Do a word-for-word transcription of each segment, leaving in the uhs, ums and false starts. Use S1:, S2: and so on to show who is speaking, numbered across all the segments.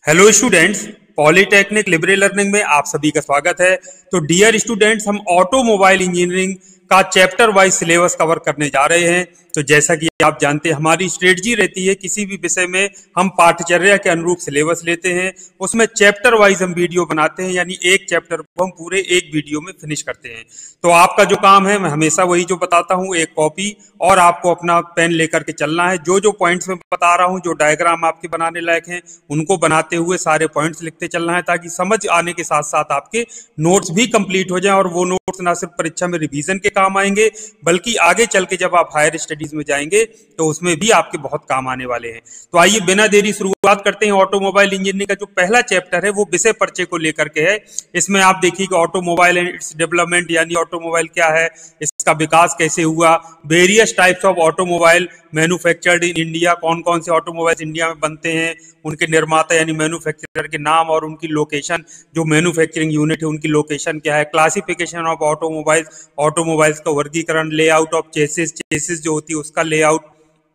S1: Hello students, polytechnic libre learning में आप सभी का स्वागत है। तो डियर स्टूडेंट्स, हम ऑटोमोबाइल इंजीनियरिंग का चैप्टर वाइज सिलेबस कवर करने जा रहे हैं। तो जैसा कि आप जानते हैं, हमारी स्ट्रेटजी रहती है किसी भी विषय में हम पाठ्यचर्या के अनुरूप सिलेबस लेते हैं, उसमें चैप्टर वाइज हम वीडियो बनाते हैं, यानी एक चैप्टर को हम पूरे एक वीडियो में फिनिश करते हैं। तो आपका जो काम है, मैं हमेशा वही जो बताता हूँ, एक कॉपी और आपको अपना पेन लेकर के चलना है। जो जो पॉइंट्स में बता रहा हूँ, जो डायग्राम आपके बनाने लायक हैं, उनको बनाते हुए सारे पॉइंट्स लिखते चलना है, ताकि समझ आने के साथ साथ आपके नोट्स भी कंप्लीट हो जाएं। और वो नोट्स ना सिर्फ परीक्षा में रिवीजन के काम आएंगे, बल्कि आगे चल के जब आप हायर स्टडीज में जाएंगे तो उसमें भी आपके बहुत काम आने वाले हैं। तो आइए बिना देरी शुरुआत करते हैं। ऑटोमोबाइल इंजीनियरिंग का जो पहला चैप्टर है वो विषय परिचय को लेकर के है। इसमें आप देखिए कि ऑटोमोबाइल एंड इट्स डेवलपमेंट, यानी ऑटोमोबाइल क्या है, इसका विकास कैसे हुआ, various types of automobile manufactured in India, कौन कौन से ऑटोमोबाइल्स इंडिया में बनते हैं, उनके निर्माता यानी मैन्युफैक्चरर के नाम और उनकी लोकेशन, जो मैन्युफैक्चरिंग यूनिट है उनकी लोकेशन क्या है, क्लासिफिकेशन ऑफ ऑटोमोबाइल्स, ऑटोमोबाइल्स का वर्गीकरण, लेआउट ऑफ चेसिस, चेसिस जो होती है उसका layout,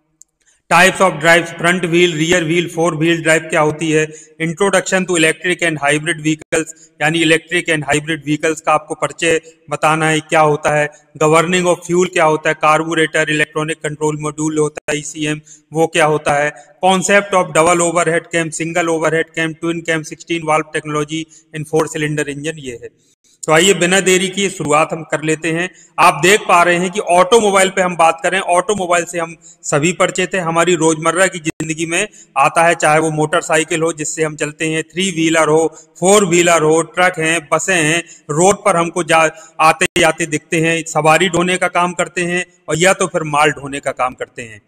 S1: types of drive, front wheel, rear wheel, four wheel drive क्या होती है, introduction to electric and hybrid vehicles, यानी इलेक्ट्रिक एंड हाइब्रिड व्हीकल्स का आपको परिचय बताना है क्या होता है, गवर्निंग ऑफ फ्यूल क्या होता है, कार्बोरेटर, इलेक्ट्रॉनिक कंट्रोल मॉड्यूल होता है ईसीएम, वो क्या होता है, concept of double overhead cam, single overhead cam, twin cam, sixteen valve technology in four cylinder engine, ये है। तो आइए बिना देरी की शुरुआत हम कर लेते हैं। आप देख पा रहे हैं कि ऑटोमोबाइल पे हम बात करें, ऑटोमोबाइल से हम सभी परिचित हैं, हमारी रोजमर्रा की जिंदगी में आता है, चाहे वो मोटरसाइकिल हो जिससे हम चलते हैं, थ्री व्हीलर हो, फोर व्हीलर हो, ट्रक हैं, बसें हैं, रोड पर हमको जा आते जाते दिखते हैं, सवारी ढोने का काम करते हैं और या तो फिर माल ढोने का काम करते हैं।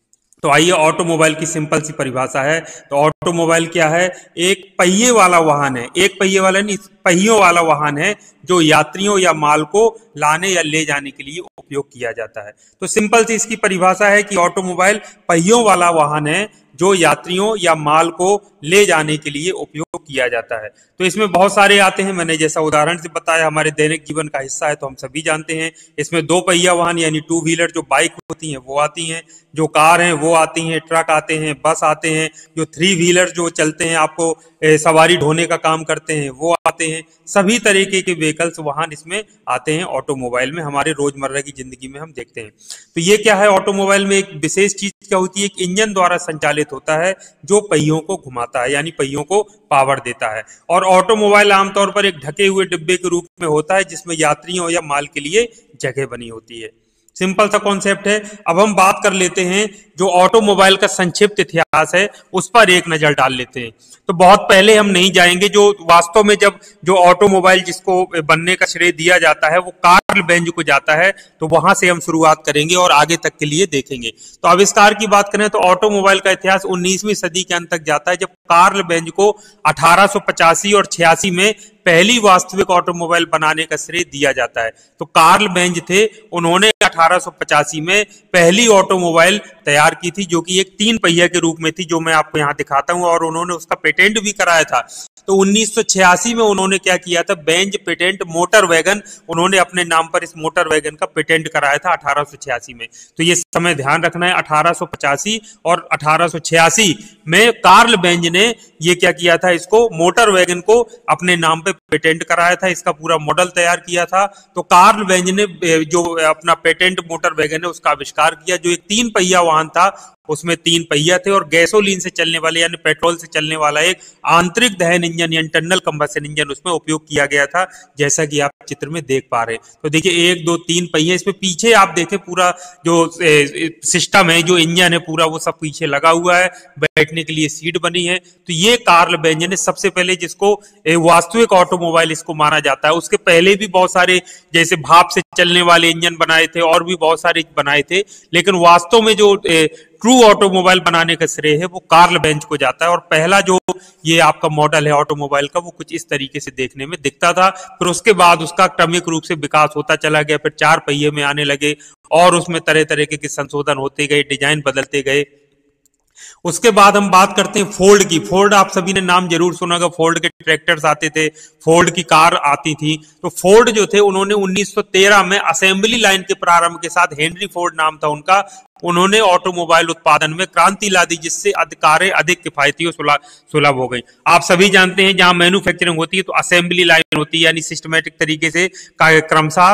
S1: तो आइए ऑटोमोबाइल की सिंपल सी परिभाषा है। तो ऑटोमोबाइल क्या है, एक पहिए वाला वाहन है, एक पहिए वाला नहीं, पहियों वाला वाहन है जो यात्रियों या माल को लाने या ले जाने के लिए उपयोग किया जाता है। तो सिंपल सी इसकी परिभाषा है कि ऑटोमोबाइल पहियों वाला वाहन है जो यात्रियों या माल को ले जाने के लिए उपयोग किया जाता है। तो इसमें बहुत सारे आते हैं, मैंने जैसा उदाहरण से बताया, हमारे दैनिक जीवन का हिस्सा है तो हम सभी जानते हैं। इसमें दो पहिया वाहन यानी टू व्हीलर जो बाइक होती हैं वो आती हैं, जो कार हैं वो आती हैं, ट्रक आते हैं, बस आते हैं, जो थ्री व्हीलर जो चलते हैं आपको ए, सवारी ढोने का काम करते हैं वो आते हैं। सभी तरीके के व्हीकल्स वाहन इसमें आते हैं ऑटोमोबाइल में, हमारे रोजमर्रा की जिंदगी में हम देखते हैं। तो ये क्या है, ऑटोमोबाइल में एक विशेष चीज क्या होती है, एक इंजन द्वारा संचालित होता है जो पहियों को घुमाता है, यानी पहियों को पावर देता है। और ऑटोमोबाइल आमतौर पर एक ढके हुए डिब्बे के रूप में होता है जिसमें यात्रियों या माल के लिए जगह बनी होती है। सिंपल सा कॉन्सेप्ट है। अब हम बात कर लेते हैं जो ऑटोमोबाइल का संक्षिप्त इतिहास है उस पर एक नजर डाल लेते हैं। तो बहुत पहले हम नहीं जाएंगे, जो वास्तव में जब जो ऑटोमोबाइल जिसको बनने का श्रेय दिया जाता है वो कार्ल बेंज को जाता है, तो वहां से हम शुरुआत करेंगे और आगे तक के लिए देखेंगे। तो आविष्कार की बात करें तो ऑटोमोबाइल का इतिहास उन्नीसवीं सदी के अंत तक जाता है, जब कार्ल बेंज को अठारह सौ पचासी और छियासी में पहली वास्तविक ऑटोमोबाइल बनाने का श्रेय दिया जाता है। तो कार्ल बेंज थे, उन्होंने अठारह सौ पचासी में पहली ऑटोमोबाइल तैयार की थी जो कि एक तीन पहिया के रूप में थी, जो मैं आपको यहाँ दिखाता हूँ, और उन्होंने उसका पेटेंट भी कराया था। तो उन्नीस सौ छियासी में उन्होंने क्या किया था, बेंज पेटेंट मोटर वैगन, उन्होंने अपने नाम पर इस मोटर वैगन का पेटेंट कराया था अठारह सौ छियासी में। तो ये समय ध्यान रखना है, अठारह सौ पचासी और अठारह सौ छियासी में कार्ल बेंज ने ये क्या किया था, इसको मोटर वैगन को अपने नाम पे पेटेंट कराया था, इसका पूरा मॉडल तैयार किया था। तो कार्ल बेंज ने जो अपना पेटेंट मोटर वैगन है उसका आविष्कार किया, जो एक तीन पहिया वाहन था, उसमें तीन पहिया थे और गैसोलीन से चलने वाले यानी पेट्रोल से चलने वाला एक आंतरिक दहन इंजन या इंटरनल कंबशन इंजन उसमें उपयोग किया गया था, जैसा कि आप चित्र में देख पा रहे हैं। तो देखिए एक दो तीन पहिए, इसमें पीछे आप देखें पूरा जो सिस्टम है, जो इंजन है पूरा वो सब पीछे लगा हुआ है, बैठने के लिए सीट बनी है। तो ये कार्ल बेंज ने सबसे पहले जिसको वास्तविक ऑटोमोबाइल इसको माना जाता है। उसके पहले भी बहुत सारे जैसे भाप से चलने वाले इंजन बनाए थे और भी बहुत सारे बनाए थे, लेकिन वास्तव में जो ट्रू ऑटोमोबाइल बनाने का श्रेय है वो कार्ल बेंज को जाता है। और पहला जो ये आपका मॉडल है ऑटोमोबाइल का वो कुछ इस तरीके से देखने में दिखता था। फिर उसके बाद उसका क्रमिक रूप से विकास होता चला गया, फिर चार पहिए में आने लगे और उसमें तरह तरह के संशोधन होते गए, डिजाइन बदलते गए। उसके बाद हम बात करते हैं फोर्ड की। फोर्ड आप सभी ने नाम जरूर सुना होगा, फोर्ड के ट्रैक्टर्स आते थे, फोर्ड की कार आती थी। तो फोर्ड जो थे उन्होंने उन्नीस सौ तेरह में असेंबली लाइन के प्रारंभ के साथ, हेनरी फोर्ड नाम था उनका, उन्होंने ऑटोमोबाइल उत्पादन में क्रांति ला दी, जिससे कारें अधिक किफायती और सुलभ हो गई। आप सभी जानते हैं जहां मैन्युफैक्चरिंग होती है तो असेंबली लाइन होती है, यानी सिस्टमेटिक तरीके से क्रमशः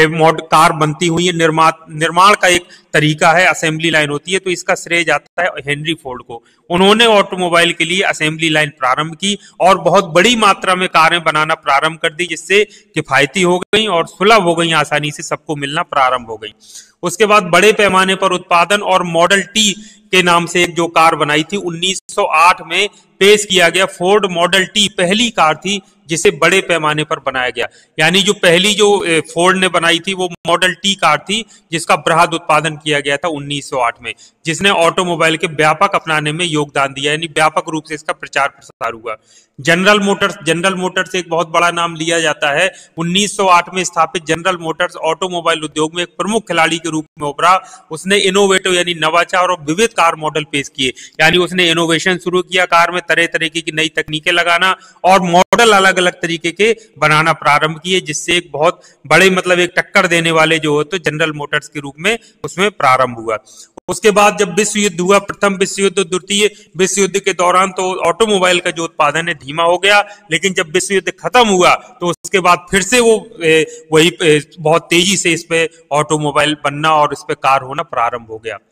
S1: कार बनती हुई है। निर्माण निर्माण का एक तरीका है, असेंबली लाइन होती है। तो इसका श्रेय जाता है हेनरी फोर्ड को। उन्होंने ऑटोमोबाइल के लिए असेंबली लाइन प्रारंभ की और बहुत बड़ी मात्रा में कारें बनाना प्रारंभ कर दी, जिससे किफायती हो गई और सुलभ हो गई, आसानी से सबको मिलना प्रारंभ हो गई। उसके बाद बड़े पैमाने पर उत्पादन और मॉडल टी के नाम से एक जो कार बनाई थी उन्नीस सौ आठ में पेश किया गया। फोर्ड मॉडल टी पहली कार थी जिसे बड़े पैमाने पर बनाया गया, यानी जो पहली जो फोर्ड ने बनाई थी वो मॉडल टी कार थी, जिसका बृहद उत्पादन किया गया था उन्नीस सौ आठ में, जिसने ऑटोमोबाइल के व्यापक अपनाने में योगदान दिया, यानी व्यापक रूप से इसका प्रचार प्रसार हुआ। जनरल मोटर्स जनरल मोटर्स एक बहुत बड़ा नाम लिया जाता है। उन्नीस सौ आठ में स्थापित जनरल मोटर्स ऑटोमोबाइल उद्योग में एक प्रमुख खिलाड़ी के रूप में उभरा। उसने इनोवेटिव यानी नवाचार और विविध कार मॉडल पेश किए, यानी उसने इनोवेशन शुरू किया, कार में तरह तरह की नई तकनीकें लगाना और मॉडल अलग अलग तरीके के बनाना प्रारंभ किए, जिससे एक बहुत बड़े मतलब एक टक्कर देने वाले जो हो तो जनरल मोटर्स के रूप में उसमें प्रारंभ हुआ। उसके बाद जब विश्व युद्ध हुआ, प्रथम विश्व युद्ध, द्वितीय विश्व युद्ध के दौरान तो ऑटोमोबाइल का जो उत्पादन है धीमा हो गया, लेकिन जब विश्व युद्ध खत्म हुआ तो उसके बाद फिर से वो ए, वही ए, बहुत तेजी से इस पे ऑटोमोबाइल बनना और इस पे कार होना प्रारंभ हो गया।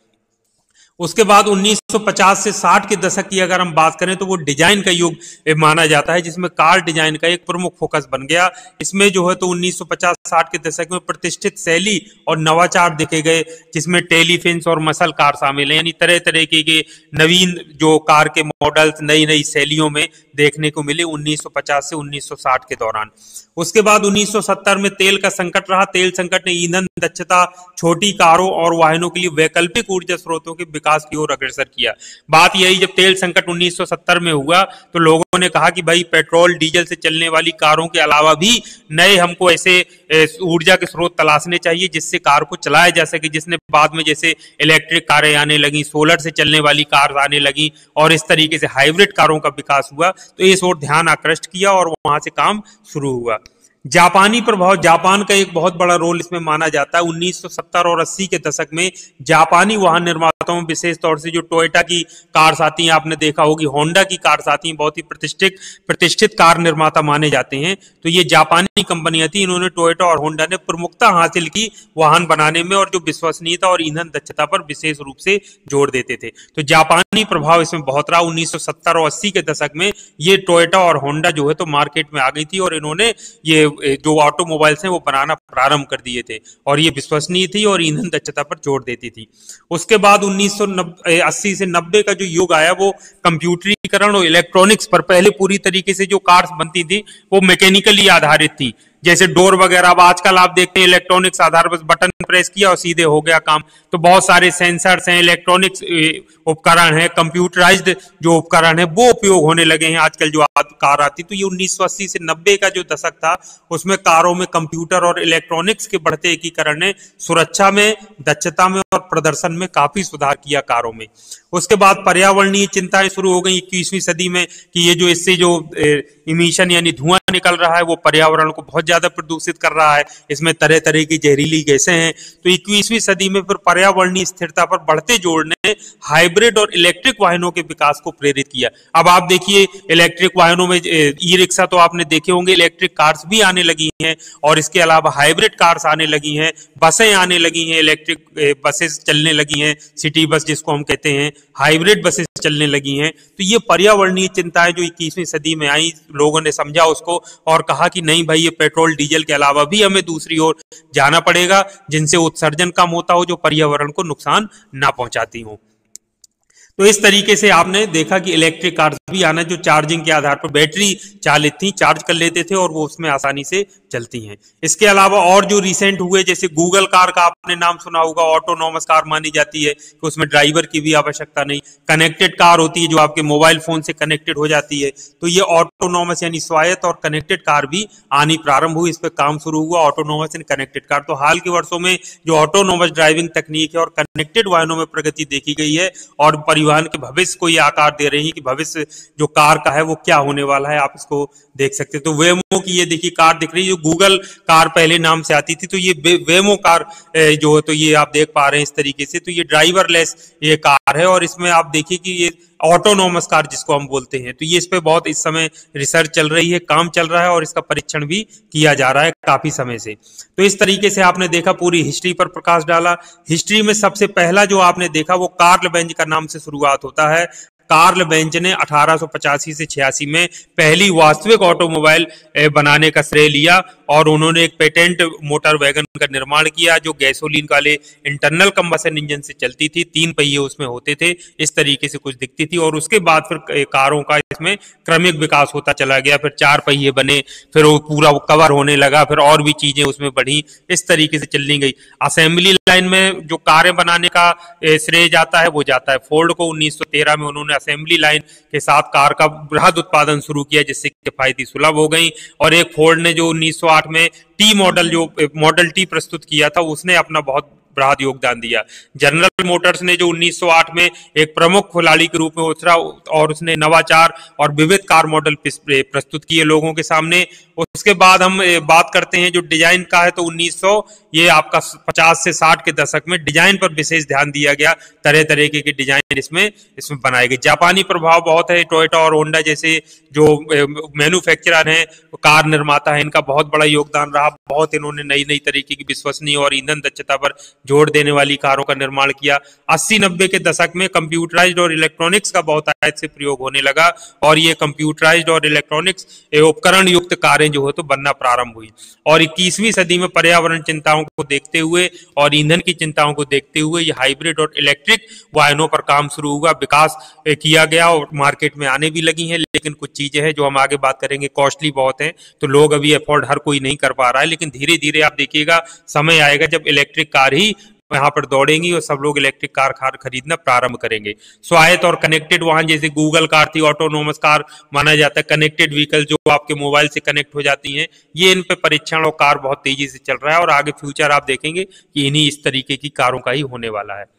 S1: उसके बाद उन्नीस सौ पचास से साठ के दशक की अगर हम बात करें तो वो डिजाइन का युग माना जाता है, जिसमें कार डिजाइन का एक प्रमुख फोकस बन गया। इसमें जो है तो उन्नीस सौ पचास साठ के दशक में प्रतिष्ठित शैली और नवाचार देखे गए, जिसमें टेलीफिन्स और मसल कार शामिल है, यानी तरह तरह के नवीन जो कार के मॉडल्स नई नई शैलियों में देखने को मिले उन्नीस सौ पचास से उन्नीस सौ साठ के दौरान। उसके बाद उन्नीस सौ सत्तर में तेल का संकट रहा। तेल संकट ने ईंधन दक्षता, छोटी कारों और वाहनों के लिए वैकल्पिक ऊर्जा स्रोतों के विकास की ओर अग्रसर किया। बात यही, जब तेल संकट उन्नीस सौ सत्तर में हुआ तो लोगों ने कहा कि भाई पेट्रोल डीजल से चलने वाली कारों के अलावा भी नए हमको ऐसे ऊर्जा के स्रोत तलाशने चाहिए जिससे कार को चलाया जा सके, जिसने बाद में जैसे इलेक्ट्रिक कारें आने लगी, सोलर से चलने वाली कार आने लगी और इस तरीके से हाइब्रिड कारों का विकास हुआ। तो इस ओर ध्यान आकृष्ट किया और वहां से काम शुरू हुआ। जापानी प्रभाव, जापान का एक बहुत बड़ा रोल इसमें माना जाता है। उन्नीस सौ सत्तर और अस्सी के दशक में जापानी वाहन निर्माताओं में विशेष तौर से जो टोयोटा की कार्स आती हैं, आपने देखा होगी, होंडा की कार्स आती हैं, बहुत ही प्रतिष्ठित प्रतिष्ठित कार निर्माता माने जाते हैं। तो ये जापानी कंपनियां थी, इन्होंने टोयोटा और होंडा ने प्रमुखता हासिल की वाहन बनाने में और जो विश्वसनीयता और ईंधन दक्षता पर विशेष रूप से जोर देते थे। तो जापानी प्रभाव इसमें बहुत रहा। उन्नीस सौ सत्तर और अस्सी के दशक में ये टोयोटा और होंडा जो है तो मार्केट में आ गई थी और इन्होंने ये जो ऑटोमोबाइल्स हैं वो बनाना प्रारंभ कर दिए थे और ये विश्वसनीय थी और ईंधन दक्षता पर जोर देती थी। उसके बाद उन्नीस सौ अस्सी से नब्बे का जो युग आया वो कंप्यूटरीकरण और इलेक्ट्रॉनिक्स पर। पहले पूरी तरीके से जो कार्स बनती थी वो मैकेनिकली आधारित थी, जैसे डोर वगैरह। अब आजकल आप देखते हैं इलेक्ट्रॉनिक्स आधार पर बटन प्रेस किया और सीधे हो गया काम। तो बहुत सारे सेंसर्स हैं, इलेक्ट्रॉनिक्स उपकरण है, कंप्यूटराइज्ड जो उपकरण है वो उपयोग होने लगे हैं आजकल जो कार आती। तो ये उन्नीस सौ अस्सी से नब्बे का जो दशक था उसमें कारों में कंप्यूटर और इलेक्ट्रॉनिक्स के बढ़ते एकीकरण ने सुरक्षा में, दक्षता में और प्रदर्शन में काफी सुधार किया कारों में। उसके बाद पर्यावरणीय चिंताएं शुरू हो गई इक्कीसवीं सदी में कि ये जो इससे जो इमिशन यानी धुआं निकल रहा है वो पर्यावरण को बहुत ज्यादा प्रदूषित कर रहा है, इसमें तरह तरह की जहरीली गैसें हैं। तो इक्कीसवीं सदी में फिर पर्यावरणीय स्थिरता पर बढ़ते जोर ने हाइब्रिड और इलेक्ट्रिक वाहनों के विकास को प्रेरित किया। अब आप देखिए इलेक्ट्रिक वाहनों में ई रिक्शा तो आपने देखे होंगे, इलेक्ट्रिक कार्स भी आने लगी हैं और इसके अलावा हाइब्रिड कार्स आने लगी हैं, बसें आने लगी हैं, इलेक्ट्रिक बसेस चलने लगी हैं, सिटी बस जिसको हम कहते हैं, हाइब्रिड बसेस चलने लगी हैं। तो ये पर्यावरणीय चिंताएं जो इक्कीसवीं सदी में आई, लोगों ने समझा उसको और कहा कि नहीं भाई ये पेट्रोल डीजल के अलावा भी हमें दूसरी ओर जाना पड़ेगा जिनसे उत्सर्जन कम होता हो, जो पर्यावरण को नुकसान ना पहुंचाती हो। तो इस तरीके से आपने देखा कि इलेक्ट्रिक कार्स भी आना जो चार्जिंग के आधार पर बैटरी चालित थी, चार्ज कर लेते थे और वो उसमें आसानी से चलती हैं। इसके अलावा और जो रिसेंट हुए जैसे गूगल कार का आपने नाम सुना होगा, ऑटोनॉमस कार मानी जाती है कि उसमें ड्राइवर की भी आवश्यकता नहीं। कनेक्टेड कार होती है जो आपके मोबाइल फोन से कनेक्टेड हो जाती है। तो ये ऑटोनॉमस यानी स्वायत्त और कनेक्टेड कार भी आनी प्रारंभ हुई, इस पर काम शुरू हुआ, ऑटोनॉमस एंड कनेक्टेड कार। तो हाल के वर्षों में जो ऑटोनॉमस ड्राइविंग तकनीक है और कनेक्टेड वाहनों में प्रगति देखी गई है और परिवहन के भविष्य को ये आकार दे रही है कि भविष्य जो कार का है वो क्या होने वाला है, आप इसको देख सकते हैं। तो वेमो की ये देखिए कार दिख रही है जो गूगल कार पहले नाम से आती थी, तो ये वेमो कार जो है तो ये आप देख पा रहे हैं इस तरीके से। तो ये ड्राइवरलेस ये कार है और इसमें आप देखिए कि ये ऑटोनोमस कार जिसको हम बोलते हैं, तो ये इस पे बहुत इस समय रिसर्च चल रही है, काम चल रहा है और इसका परीक्षण भी किया जा रहा है काफी समय से। तो इस तरीके से आपने देखा, पूरी हिस्ट्री पर प्रकाश डाला। हिस्ट्री में सबसे पहला जो आपने देखा वो कार्ल बेंज का नाम से शुरुआत होता है। कार्ल बेंज ने अठारह सौ पचासी से छियासी में पहली वास्तविक ऑटोमोबाइल बनाने का श्रेय लिया और उन्होंने एक पेटेंट मोटर वैगन का निर्माण किया जो गैसोलीन वाले इंटरनल कंबशन इंजन से चलती थी, तीन पहिए उसमें होते थे, इस तरीके से कुछ दिखती थी। और उसके बाद फिर कारों का इसमें क्रमिक विकास होता चला गया, फिर चार पहिए बने, फिर वो पूरा कवर होने लगा, फिर और भी चीजें उसमें बढ़ी, इस तरीके से चलनी गई। असेंबली लाइन में जो कारें बनाने का श्रेय जाता है वो जाता है फोर्ड को। उन्नीस सौ तेरह में उन्होंने असेंबली लाइन के साथ कार का बृहद उत्पादन शुरू किया जिससे किफायती सुलभ हो गई। और एक फोर्ड ने जो उन्नीस सौ आठ में टी मॉडल जो मॉडल टी प्रस्तुत किया था उसने अपना बहुत बृहद योगदान दिया। जनरल मोटर्स ने जो उन्नीस सौ आठ में एक प्रमुख खिलाड़ी के रूप में उतरा और उसने नवाचार और विविध कार मॉडल प्रस्तुत किए लोगों के सामने। उसके बाद हम बात करते हैं जो डिजाइन का है, तो उन्नीस सौ ये आपका पचास से साठ के दशक में डिजाइन पर विशेष ध्यान दिया गया, तरह तरह के डिजाइन इसमें इसमें बनाए गए। जापानी प्रभाव बहुत है, टोयोटा और होंडा जैसे जो मैन्युफैक्चरर हैं, कार निर्माता है, इनका बहुत बड़ा योगदान रहा। बहुत इन्होंने नई नई तरीके की विश्वसनीय और ईंधन दक्षता पर जोर देने वाली कारों का निर्माण किया। अस्सी नब्बे के दशक में कंप्यूटराइज्ड और इलेक्ट्रॉनिक्स का बहुत आयत से प्रयोग होने लगा और ये कंप्यूटराइज्ड और इलेक्ट्रॉनिक्स उपकरण युक्त कारें जो है तो बनना प्रारंभ हुई। और इक्कीसवीं सदी में पर्यावरण चिंताओं को देखते हुए और ईंधन की चिंताओं को देखते हुए ये हाइब्रिड और इलेक्ट्रिक वाहनों पर काम शुरू हुआ, विकास किया गया और मार्केट में आने भी लगी हैं। लेकिन कुछ चीजें हैं जो हम आगे बात करेंगे, कॉस्टली बहुत है, तो लोग अभी अफोर्ड हर कोई नहीं कर पा रहा है। लेकिन धीरे धीरे आप देखिएगा समय आएगा जब इलेक्ट्रिक कार ही यहाँ पर दौड़ेंगी और सब लोग इलेक्ट्रिक कार कार खरीदना प्रारंभ करेंगे। स्वायत्त और कनेक्टेड वाहन जैसे गूगल कार थी, ऑटोनोमस कार माना जाता है, कनेक्टेड व्हीकल जो आपके मोबाइल से कनेक्ट हो जाती हैं, ये इन पे परीक्षण और कार बहुत तेजी से चल रहा है और आगे फ्यूचर आप देखेंगे कि इन्हीं इस तरीके की कारों का ही होने वाला है।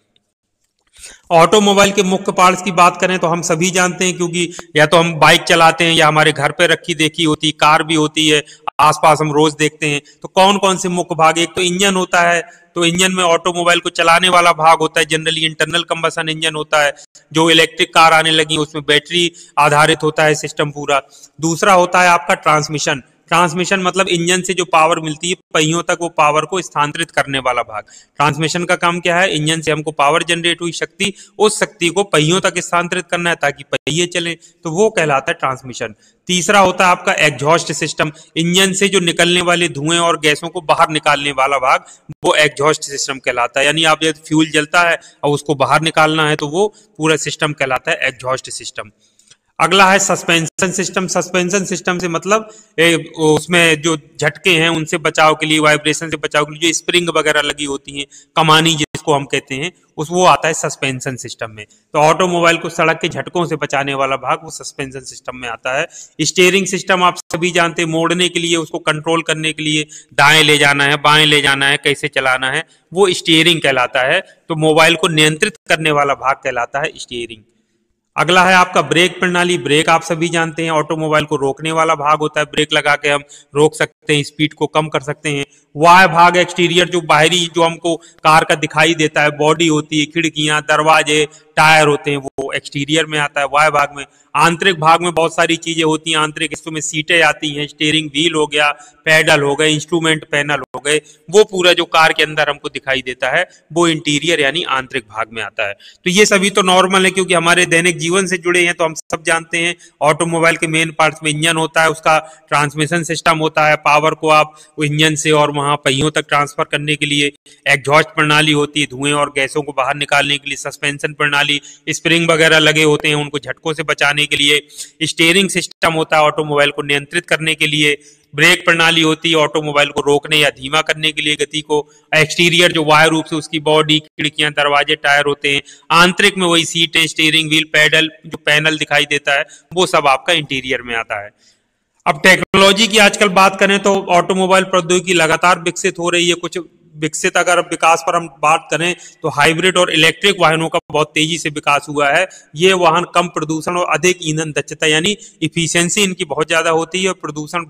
S1: ऑटोमोबाइल के मुख्य पार्ट्स की बात करें तो हम सभी जानते हैं, क्योंकि या तो हम बाइक चलाते हैं या हमारे घर पे रखी देखी होती, कार भी होती है, आसपास हम रोज देखते हैं। तो कौन कौन से मुख्य भाग, एक तो इंजन होता है, तो इंजन में ऑटोमोबाइल को चलाने वाला भाग होता है, जनरली इंटरनल कंबशन इंजन होता है। जो इलेक्ट्रिक कार आने लगी उसमें बैटरी आधारित होता है सिस्टम पूरा। दूसरा होता है आपका ट्रांसमिशन। ट्रांसमिशन मतलब इंजन से जो पावर मिलती है पहियों तक, वो पावर को स्थानांतरित करने वाला भाग। ट्रांसमिशन का काम क्या है, इंजन से हमको पावर जनरेट हुई शक्ति, उस शक्ति को पहियों तक स्थानांतरित करना है ताकि पहिए चले, तो वो कहलाता है ट्रांसमिशन। तीसरा होता है आपका एग्जॉस्ट सिस्टम, इंजन से जो निकलने वाले धुएं और गैसों को बाहर निकालने वाला भाग, वो एग्जॉस्ट सिस्टम कहलाता है। यानी आप जब फ्यूल जलता है और उसको बाहर निकालना है तो वो पूरा सिस्टम कहलाता है एग्जॉस्ट सिस्टम। अगला है सस्पेंशन सिस्टम। सस्पेंशन सिस्टम से मतलब ए, उसमें जो झटके हैं उनसे बचाव के लिए, वाइब्रेशन से बचाव के लिए जो स्प्रिंग वगैरह लगी होती हैं, कमानी जिसको हम कहते हैं, उस वो आता है सस्पेंशन सिस्टम में। तो ऑटोमोबाइल को सड़क के झटकों से बचाने वाला भाग वो सस्पेंशन सिस्टम में आता है। स्टीयरिंग सिस्टम आप सभी जानते हैं, मोड़ने के लिए, उसको कंट्रोल करने के लिए, दाएं ले जाना है, बाएं ले जाना है, कैसे चलाना है, वो स्टीयरिंग कहलाता है। तो मोबाइल को नियंत्रित करने वाला भाग कहलाता है स्टीयरिंग। अगला है आपका ब्रेक प्रणाली। ब्रेक आप सभी जानते हैं ऑटोमोबाइल को रोकने वाला भाग होता है, ब्रेक लगा के हम रोक सकते हैं, स्पीड को कम कर सकते हैं। वाह भाग एक्सटीरियर, जो बाहरी जो हमको कार का दिखाई देता है, बॉडी होती है, खिड़कियां, दरवाजे, टायर होते हैं, वो एक्सटीरियर में आता है, वाह भाग में। आंतरिक भाग में बहुत सारी चीजें होती हैं, आंतरिक हिस्सों में सीटें आती हैं, स्टीयरिंग व्हील हो गया, पैडल हो गए, इंस्ट्रूमेंट पैनल हो गए, वो पूरा जो कार के अंदर हमको दिखाई देता है वो इंटीरियर यानी आंतरिक भाग में आता है। तो ये सभी तो नॉर्मल है क्योंकि हमारे दैनिक जीवन से जुड़े हैं, तो हम सब जानते हैं। ऑटोमोबाइल के मेन पार्ट्स में इंजन होता है, उसका ट्रांसमिशन सिस्टम होता है, पावर को आप इंजन से और वहां पहियों तक ट्रांसफर करने के लिए एग्जॉस्ट प्रणाली होती है, धुएं और गैसों को बाहर निकालने के लिए सस्पेंशन प्रणाली, स्प्रिंग वगैरह लगे होते हैं उनको झटकों से बचाने के लिए। स्टीयरिंग सिस्टम होता है ऑटोमोबाइल को नियंत्रित करने के लिए। ब्रेक प्रणाली होती है ऑटोमोबाइल को रोकने या धीमा करने के लिए गति को। एक्सटीरियर जो बाह्य रूप से उसकी बॉडी, खिड़कियां, दरवाजे, टायर होते हैं। आंतरिक में वही सीटें, स्टीयरिंग व्हील, पैडल, जो पैनल दिखाई देता है, वो सब आपका इंटीरियर में आता है। अब टेक्नोलॉजी की आजकल बात करें तो ऑटोमोबाइल प्रौद्योगिकी लगातार विकसित हो रही है। कुछ विकसित अगर विकास पर हम बात करें तो हाइब्रिड और इलेक्ट्रिक वाहनों का बहुत तेजी से विकास हुआ है। ये वाहन कम प्रदूषण और अधिक ईंधन दक्षता यानी इफिशियंसी इनकी बहुत ज्यादा होती है और प्रदूषण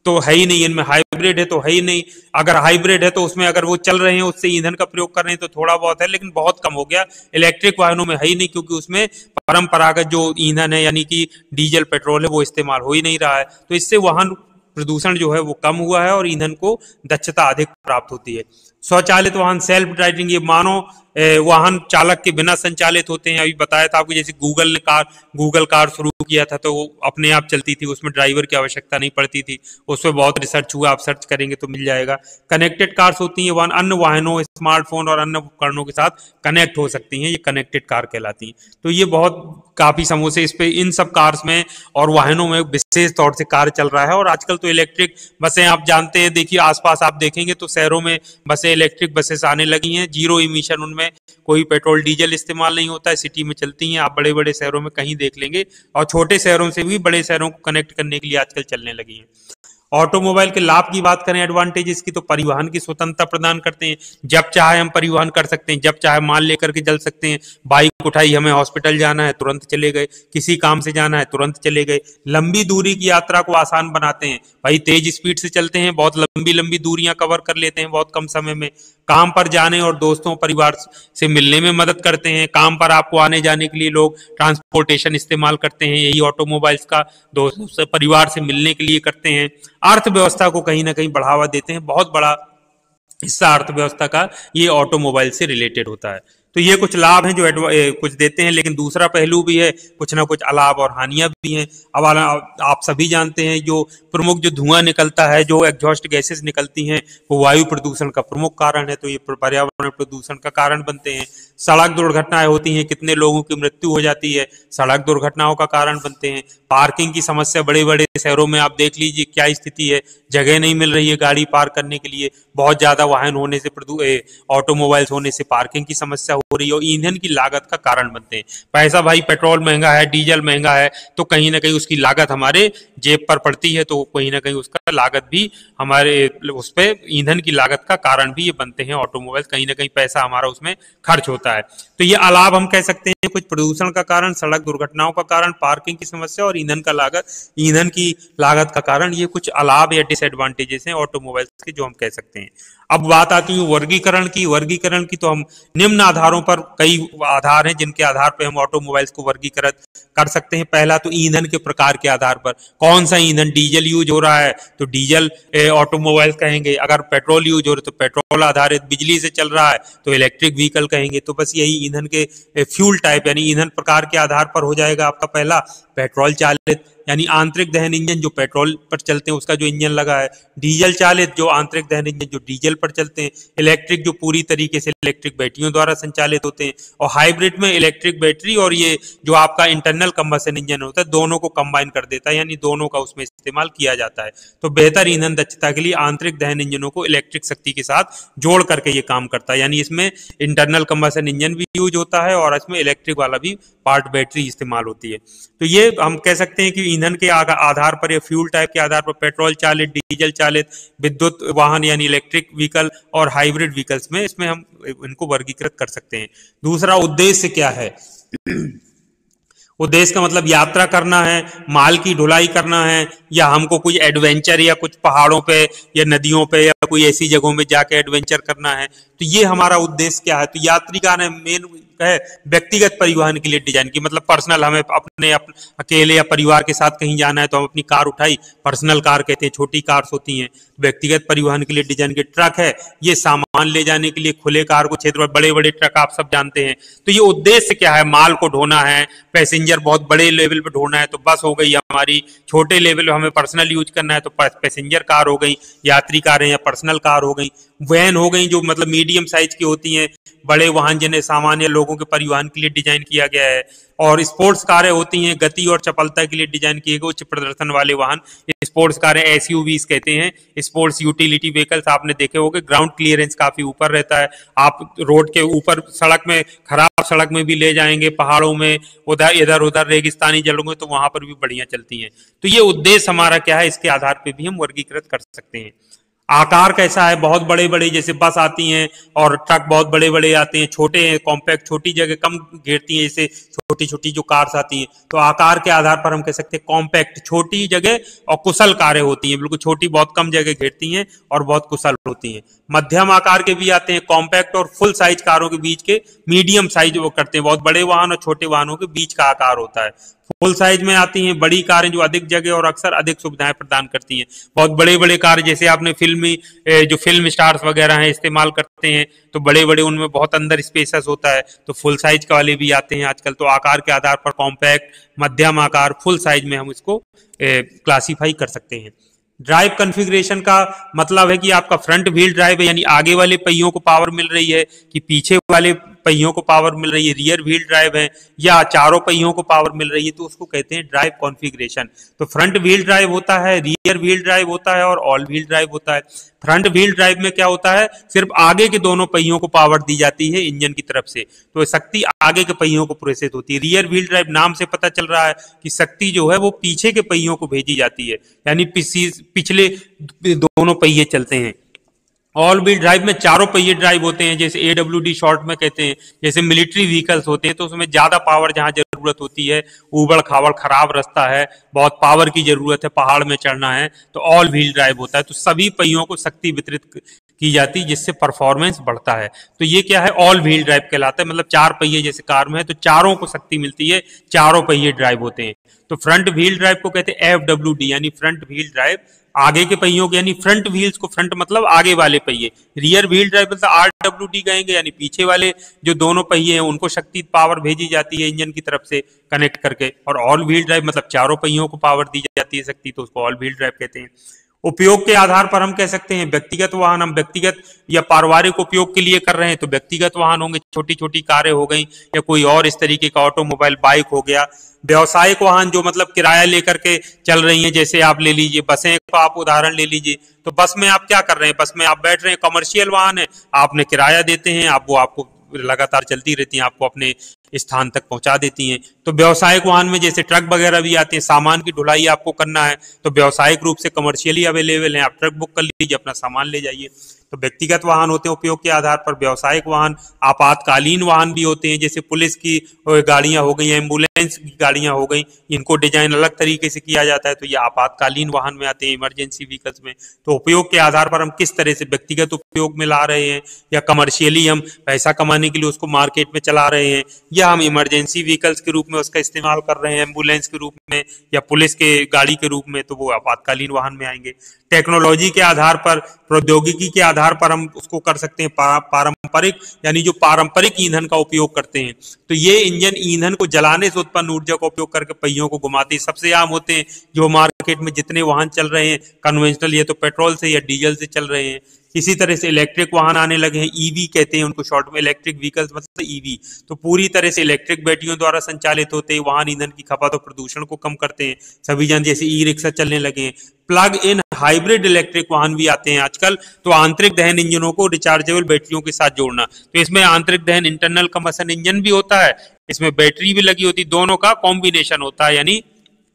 S1: तो है ही नहीं, इनमें हाइब्रिड है तो है ही नहीं। अगर हाइब्रिड है तो उसमें अगर वो चल रहे हैं उससे ईंधन का प्रयोग कर रहे हैं तो थोड़ा बहुत है, लेकिन बहुत कम हो गया। इलेक्ट्रिक वाहनों में है ही नहीं, क्योंकि उसमें परंपरागत जो ईंधन है यानी कि डीजल पेट्रोल है वो इस्तेमाल हो ही नहीं रहा है। तो इससे वाहन प्रदूषण जो है वो कम हुआ है और ईंधन को दक्षता अधिक प्राप्त होती है। स्वचालित वाहन, सेल्फ ड्राइविंग, ये मानो वाहन चालक के बिना संचालित होते हैं। अभी बताया था आपको, जैसे गूगल ने कार गूगल कार शुरू किया था तो वो अपने आप चलती थी, उसमें ड्राइवर की आवश्यकता नहीं पड़ती थी। उसमें बहुत रिसर्च हुआ, आप सर्च करेंगे तो मिल जाएगा। कनेक्टेड कार्स होती हैं वाहन अन्य वाहनों, स्मार्टफोन और अन्य उपकरणों के साथ कनेक्ट हो सकती हैं, ये कनेक्टेड कार कहलाती हैं। तो ये बहुत काफी समूह से इस पे इन सब कार्स में और वाहनों में विशेष तौर से कार्य चल रहा है। और आजकल तो इलेक्ट्रिक बसें आप जानते हैं, देखिए आसपास आप देखेंगे तो शहरों में बसें इलेक्ट्रिक बसेस आने लगी हैं। जीरो इमिशन, उनमें कोई पेट्रोल डीजल इस्तेमाल नहीं होता है, सिटी में चलती हैं। आप बड़े बड़े शहरों में कहीं देख लेंगे, और छोटे शहरों से भी बड़े शहरों को कनेक्ट करने के लिए आजकल चलने लगी हैं। ऑटोमोबाइल के लाभ की बात करें, एडवांटेजेस की, तो परिवहन की स्वतंत्रता प्रदान करते हैं। जब चाहे हम परिवहन कर सकते हैं, जब चाहे माल लेकर के चल सकते हैं। बाइक उठाई, हमें हॉस्पिटल जाना है तुरंत चले गए, किसी काम से जाना है तुरंत चले गए। लंबी दूरी की यात्रा को आसान बनाते हैं, भाई तेज स्पीड से चलते हैं, बहुत लंबी लंबी दूरियां कवर कर लेते हैं बहुत कम समय में। काम पर जाने और दोस्तों परिवार से मिलने में मदद करते हैं। काम पर आपको आने जाने के लिए लोग ट्रांसपोर्टेशन इस्तेमाल करते हैं, यही ऑटोमोबाइल्स का दोस्तों से परिवार से मिलने के लिए करते हैं। अर्थव्यवस्था को कहीं ना कहीं बढ़ावा देते हैं, बहुत बड़ा हिस्सा अर्थव्यवस्था का ये ऑटोमोबाइल से रिलेटेड होता है। तो ये कुछ लाभ हैं जो कुछ देते हैं, लेकिन दूसरा पहलू भी है, कुछ ना कुछ अलाभ और हानियां भी हैं। अब आप सभी जानते हैं जो प्रमुख जो धुआं निकलता है, जो एग्जॉस्ट गैसेस निकलती हैं, वो वायु प्रदूषण का प्रमुख कारण है, तो ये पर्यावरण प्रदूषण का कारण बनते हैं। सड़क दुर्घटनाएं होती हैं, कितने लोगों की मृत्यु हो जाती है, सड़क दुर्घटनाओं का कारण बनते हैं। पार्किंग की समस्या, बड़े बड़े शहरों में आप देख लीजिए क्या स्थिति है, जगह नहीं मिल रही है गाड़ी पार्क करने के लिए। बहुत ज्यादा वाहन होने से, ऑटोमोबाइल्स होने से पार्किंग की समस्या हो रही है, और ईंधन की लागत का कारण बनते हैं। पैसा, भाई पेट्रोल महंगा है, डीजल महंगा है, तो कहीं ना कहीं उसकी लागत हमारे जेब पर पड़ती है, तो कहीं ना कहीं उसका लागत भी हमारे उस पे ईंधन की लागत का कारण भी ये बनते हैं ऑटोमोबाइल। कहीं ना कहीं पैसा हमारा उसमें खर्च होता है। तो ये अलाभ हम कह सकते हैं, कुछ प्रदूषण का कारण, सड़क दुर्घटनाओं का कारण, पार्किंग की समस्या और ईंधन का लागत ईंधन की लागत का कारण, ये कुछ अलाभ या डिसएडवांटेजेस हैं ऑटोमोबाइल्स के जो हम कह सकते हैं। अब बात आती है वर्गीकरण की। वर्गीकरण की तो हम निम्न आधारों पर, कई आधार हैं जिनके आधार पर हम ऑटोमोबाइल्स को वर्गीकृत कर सकते हैं। पहला तो ईंधन के प्रकार के आधार पर, कौन सा ईंधन, डीजल यूज हो रहा है तो डीजल ऑटोमोबाइल कहेंगे। अगर पेट्रोल यूज हो रहा है तो पेट्रोल आधारित, बिजली से चल रहा है तो इलेक्ट्रिक व्हीकल कहेंगे। तो बस यही ईंधन के फ्यूल टाइप यानी ईंधन प्रकार के आधार पर हो जाएगा आपका पहला। पेट्रोल चालित यानी आंतरिक दहन इंजन जो पेट्रोल पर चलते हैं उसका जो इंजन लगा है। डीजल चालित जो आंतरिक दहन इंजन जो डीजल पर चलते हैं। इलेक्ट्रिक जो पूरी तरीके से इलेक्ट्रिक बैटरियों द्वारा संचालित होते हैं। और हाइब्रिड में इलेक्ट्रिक बैटरी और ये जो आपका इंटरनल कंबशन इंजन होता है, दोनों को कंबाइन कर देता है, यानी दोनों का उसमें इस्तेमाल किया जाता है। तो बेहतर ईंधन दक्षता के लिए आंतरिक दहन इंजनों को इलेक्ट्रिक शक्ति के साथ जोड़ करके ये काम करता है, यानी इसमें इंटरनल कंबशन इंजन भी यूज होता है और इसमें इलेक्ट्रिक वाला भी पार्ट बैटरी इस्तेमाल होती है। तो ये हम कह सकते हैं कि ईंधन के आधार पर या फ्यूल टाइप के आधार पर पेट्रोल चालित, डीजल चालित, विद्युत वाहन यानी इलेक्ट्रिक व्हीकल और हाइब्रिड व्हीकल्स में इसमें हम इनको वर्गीकृत कर सकते हैं। दूसरा, उद्देश्य क्या है। उद्देश्य का मतलब यात्रा करना है, माल की ढुलाई करना है, या हमको कोई एडवेंचर या कुछ पहाड़ों पे या नदियों पे या कोई ऐसी जगहों में जाके एडवेंचर करना है। तो ये हमारा उद्देश्य क्या है। तो यात्री का मेन है व्यक्तिगत परिवहन के लिए डिजाइन की, मतलब पर्सनल, हमें अपने अप, अकेले या परिवार के साथ कहीं जाना है तो हम अपनी कार उठाई, पर्सनल कार कहते हैं, छोटी कार्स होती हैं। व्यक्तिगत परिवहन के लिए डिजाइन के ट्रक है, ये सामान ले जाने के लिए खुले कार को क्षेत्र, बड़े बड़े ट्रक आप सब जानते हैं। तो ये उद्देश्य क्या है, माल को ढोना है, पैसेंजर बहुत बड़े लेवल पे ढोना है तो बस हो गई हमारी, छोटे लेवल पे हमें पर्सनल यूज करना है तो पैसेंजर कार हो गई, यात्री कारें या पर्सनल कार हो गई। वैन हो गई जो मतलब मीडियम साइज की होती हैं, बड़े वाहन जिन्हें सामान्य लोगों के परिवहन के लिए डिजाइन किया गया है। और स्पोर्ट्स कारें होती हैं, गति और चपलता के लिए डिजाइन किए गए उच्च प्रदर्शन वाले वाहन, स्पोर्ट्स कारें एसयूवीज कहते हैं, स्पोर्ट्स यूटिलिटी व्हीकल्स। आपने देखे होंगे ग्राउंड क्लियरेंस काफी ऊपर रहता है, आप रोड के ऊपर सड़क में, खराब सड़क में भी ले जाएंगे, पहाड़ों में, उधर इधर उधर रेगिस्तानी जगहों में, तो वहां पर भी बढ़िया चलती हैं। तो ये उद्देश्य हमारा क्या है, इसके आधार पर भी हम वर्गीकृत कर सकते हैं। आकार कैसा है, बहुत बड़े बड़े जैसे बस आती हैं और ट्रक बहुत बड़े बड़े आते हैं, छोटे हैं कॉम्पैक्ट, छोटी जगह कम घेरती हैं, जैसे छोटी छोटी जो कार्स आती हैं। तो आकार के आधार पर हम कह सकते हैं कॉम्पैक्ट, छोटी जगह और कुशल कारें होती हैं, बिल्कुल छोटी, बहुत कम जगह घेरती हैं और बहुत कुशल होती हैं। मध्यम आकार के भी आते हैं, कॉम्पैक्ट और फुल साइज कारों के बीच के मीडियम साइज वो करते हैं, बहुत बड़े वाहन और छोटे वाहनों के बीच का आकार होता है। फुल साइज में आती हैं बड़ी कारें जो अधिक जगह और अक्सर अधिक सुविधाएं प्रदान करती हैं। बहुत बड़े बड़े कार जैसे आपने फिल्मी जो फिल्म स्टार्स वगैरह हैं इस्तेमाल करते हैं, तो बड़े बड़े उनमें बहुत अंदर स्पेसस होता है, तो फुल साइज के वाले भी आते हैं आजकल। तो आकार के आधार पर कॉम्पैक्ट, मध्यम आकार, फुल साइज में हम इसको क्लासीफाई कर सकते हैं। ड्राइव कॉन्फ़िगरेशन का मतलब है कि आपका फ्रंट व्हील ड्राइव है, यानी आगे वाले पहियों को पावर मिल रही है कि पीछे वाले पहियों को पावर मिल रही है, रियर व्हील ड्राइव है या चारों पहियों को पावर मिल रही है, तो उसको कहते हैं ड्राइव कॉन्फ़िगरेशन। तो फ्रंट व्हील ड्राइव होता है, रियर व्हील ड्राइव होता है और ऑल व्हील ड्राइव होता है। फ्रंट व्हील ड्राइव में क्या होता है, सिर्फ आगे के दोनों पहियों को पावर दी जाती है इंजन की तरफ से, तो शक्ति आगे के पहियों को प्रेषित होती है। रियर व्हील ड्राइव नाम से पता चल रहा है कि शक्ति जो है वो पीछे के पहियों को भेजी जाती है, यानी पिछले दोनों पहिए चलते हैं। ऑल व्हील ड्राइव में चारों पहिए ड्राइव होते हैं, जैसे ए डब्ल्यू डी शॉर्ट में कहते हैं, जैसे मिलिट्री व्हीकल्स होते हैं तो उसमें ज्यादा पावर जहां जरूरत होती है, उबड़ खाबड़ खराब रास्ता है, बहुत पावर की जरूरत है, पहाड़ में चढ़ना है, तो ऑल व्हील ड्राइव होता है। तो सभी पहियों को शक्ति वितरित की जाती है जिससे परफॉर्मेंस बढ़ता है। तो ये क्या है, ऑल व्हील ड्राइव कहलाता है, मतलब चार पहिए जैसे कार में है तो चारों को शक्ति मिलती है, चारों पहिए ड्राइव होते हैं। तो फ्रंट व्हील ड्राइव को कहते हैं एफ डब्ल्यू डी, यानी फ्रंट व्हील ड्राइव, आगे के पहियों के, यानी फ्रंट व्हील्स को, फ्रंट मतलब आगे वाले पहिए। रियर व्हील ड्राइव मतलब आर डब्ल्यू डी कहेंगे, यानी पीछे वाले जो दोनों पहिए हैं उनको शक्ति पावर भेजी जाती है इंजन की तरफ से कनेक्ट करके। और ऑल व्हील ड्राइव मतलब चारों पहियों को पावर दी जाती है शक्ति, तो उसको ऑल व्हील ड्राइव कहते हैं। उपयोग के आधार पर हम कह सकते हैं व्यक्तिगत वाहन, हम व्यक्तिगत या पारिवारिक उपयोग के लिए कर रहे हैं तो व्यक्तिगत वाहन होंगे, छोटी छोटी कारें हो गई या कोई और इस तरीके का ऑटोमोबाइल, बाइक हो गया। व्यवसायिक वाहन जो मतलब किराया लेकर के चल रही हैं, जैसे आप ले लीजिए बसें का आप उदाहरण ले लीजिए, तो बस में आप क्या कर रहे हैं, बस में आप बैठ रहे हैं, कमर्शियल वाहन है, आपने किराया देते हैं, आप वो आपको लगातार चलती रहती हैं, आपको अपने स्थान तक पहुंचा देती हैं। तो व्यावसायिक वाहन में जैसे ट्रक वगैरह भी आते हैं, सामान की ढुलाई आपको करना है तो व्यावसायिक रूप से कमर्शियली अवेलेबल है, आप ट्रक बुक कर लीजिए, अपना सामान ले जाइए। तो व्यक्तिगत वाहन होते हैं उपयोग के आधार पर। व्यावसायिक वाहन आपातकालीन वाहन भी होते हैं, जैसे पुलिस की गाड़ियां हो गई, एम्बुलेंस की गाड़ियां हो गई, इनको डिजाइन अलग तरीके से किया जाता है, तो ये आपातकालीन वाहन में आते हैं, इमरजेंसी व्हीकल्स में। तो उपयोग के आधार पर हम किस तरह से व्यक्तिगत उपयोग में ला रहे हैं या कमर्शियली हम पैसा कमाने के लिए उसको मार्केट में चला रहे हैं, या हम इमरजेंसी व्हीकल्स के रूप में उसका इस्तेमाल कर रहे हैं, एम्बुलेंस के रूप में या पुलिस के गाड़ी के रूप में, तो वो आपातकालीन वाहन में आएंगे। टेक्नोलॉजी के आधार पर, प्रौद्योगिकी के आधार पर हम उसको कर सकते हैं पारंपरिक, यानी जो पारंपरिक ईंधन का उपयोग करते हैं, तो ये इंजन ईंधन को जलाने से उत्पन्न ऊर्जा का उपयोग करके पहियों को घुमाते हैं। सबसे आम होते हैं जो मार्केट में जितने वाहन चल रहे हैं कन्वेंशनल, ये तो पेट्रोल से या डीजल से चल रहे हैं। इसी तरह से इलेक्ट्रिक वाहन आने लगे हैं, ईवी कहते हैं उनको शॉर्ट में, इलेक्ट्रिक व्हीकल्स मतलब ईवी, तो पूरी तरह से इलेक्ट्रिक बैटरियों द्वारा संचालित होते हैं। वाहन ईंधन की खपत और प्रदूषण को कम करते हैं, सभी जन जैसे ई रिक्शा चलने लगे हैं। प्लग इन हाइब्रिड इलेक्ट्रिक वाहन भी आते हैं आजकल, तो आंतरिक दहन इंजनों को रिचार्जेबल बैटरियों के साथ जोड़ना, तो इसमें आंतरिक दहन इंटरनल कंबशन इंजन भी होता है, इसमें बैटरी भी लगी होती, दोनों का कॉम्बिनेशन होता है, यानी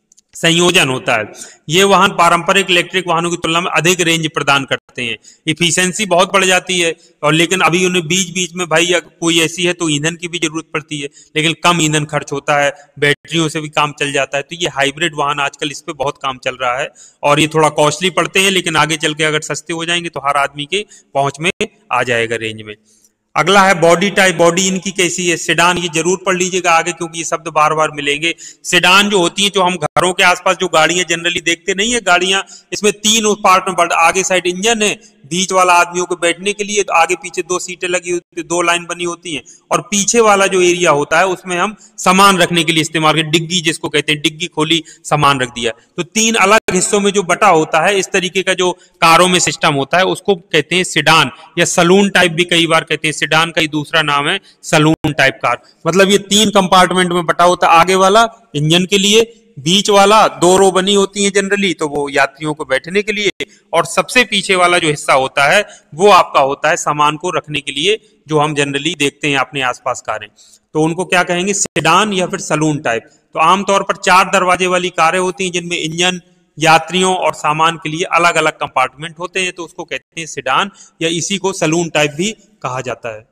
S1: संयोजन होता है। ये वाहन पारंपरिक इलेक्ट्रिक वाहनों की तुलना में अधिक रेंज प्रदान करते हैं, इफिशियंसी बहुत बढ़ जाती है, और लेकिन अभी उन्हें बीच बीच में भाई कोई ऐसी है तो ईंधन की भी जरूरत पड़ती है, लेकिन कम ईंधन खर्च होता है, बैटरियों से भी काम चल जाता है। तो ये हाइब्रिड वाहन आजकल इस पे बहुत काम चल रहा है, और ये थोड़ा कॉस्टली पड़ते हैं, लेकिन आगे चल के अगर सस्ते हो जाएंगे तो हर आदमी के पहुंच में आ जाएगा रेंज में। अगला है बॉडी टाइप, बॉडी इनकी कैसी है। सेडान, ये जरूर पढ़ लीजिएगा आगे क्योंकि ये शब्द बार बार मिलेंगे। सेडान जो होती है, जो हम घरों के आसपास जो गाड़ियां जनरली देखते नहीं है गाड़ियां, इसमें तीन पार्ट में बढ़, आगे साइड इंजन है, बीच वाला आदमियों को बैठने के लिए, आगे पीछे दो सीटें लगी होती, दो लाइन बनी होती हैं, और पीछे वाला जो एरिया होता है उसमें हम सामान रखने के लिए इस्तेमाल करते, डिग्गी जिसको कहते हैं, डिग्गी खोली सामान रख दिया। तो तीन अलग हिस्सों में जो बटा होता है, इस तरीके का जो कारों में सिस्टम होता है उसको कहते हैं सेडान, या सलून टाइप भी कई बार कहते हैं। सेडान का ही दूसरा नाम है सलून टाइप कार। मतलब ये तीन कंपार्टमेंट में बटा होता है, आगे वाला इंजन के लिए, बीच वाला दो रो बनी होती है जनरली तो वो यात्रियों को बैठने के लिए, और सबसे पीछे वाला जो हिस्सा होता है वो आपका होता है सामान को रखने के लिए, जो हम जनरली देखते हैं अपने आसपास कारें, तो उनको क्या कहेंगे, सेडान या फिर सलून टाइप। तो आमतौर पर चार दरवाजे वाली कारें होती हैं जिनमें इंजन, यात्रियों और सामान के लिए अलग अलग कंपार्टमेंट होते हैं, तो उसको कहते हैं सेडान, या इसी को सलून टाइप भी कहा जाता है।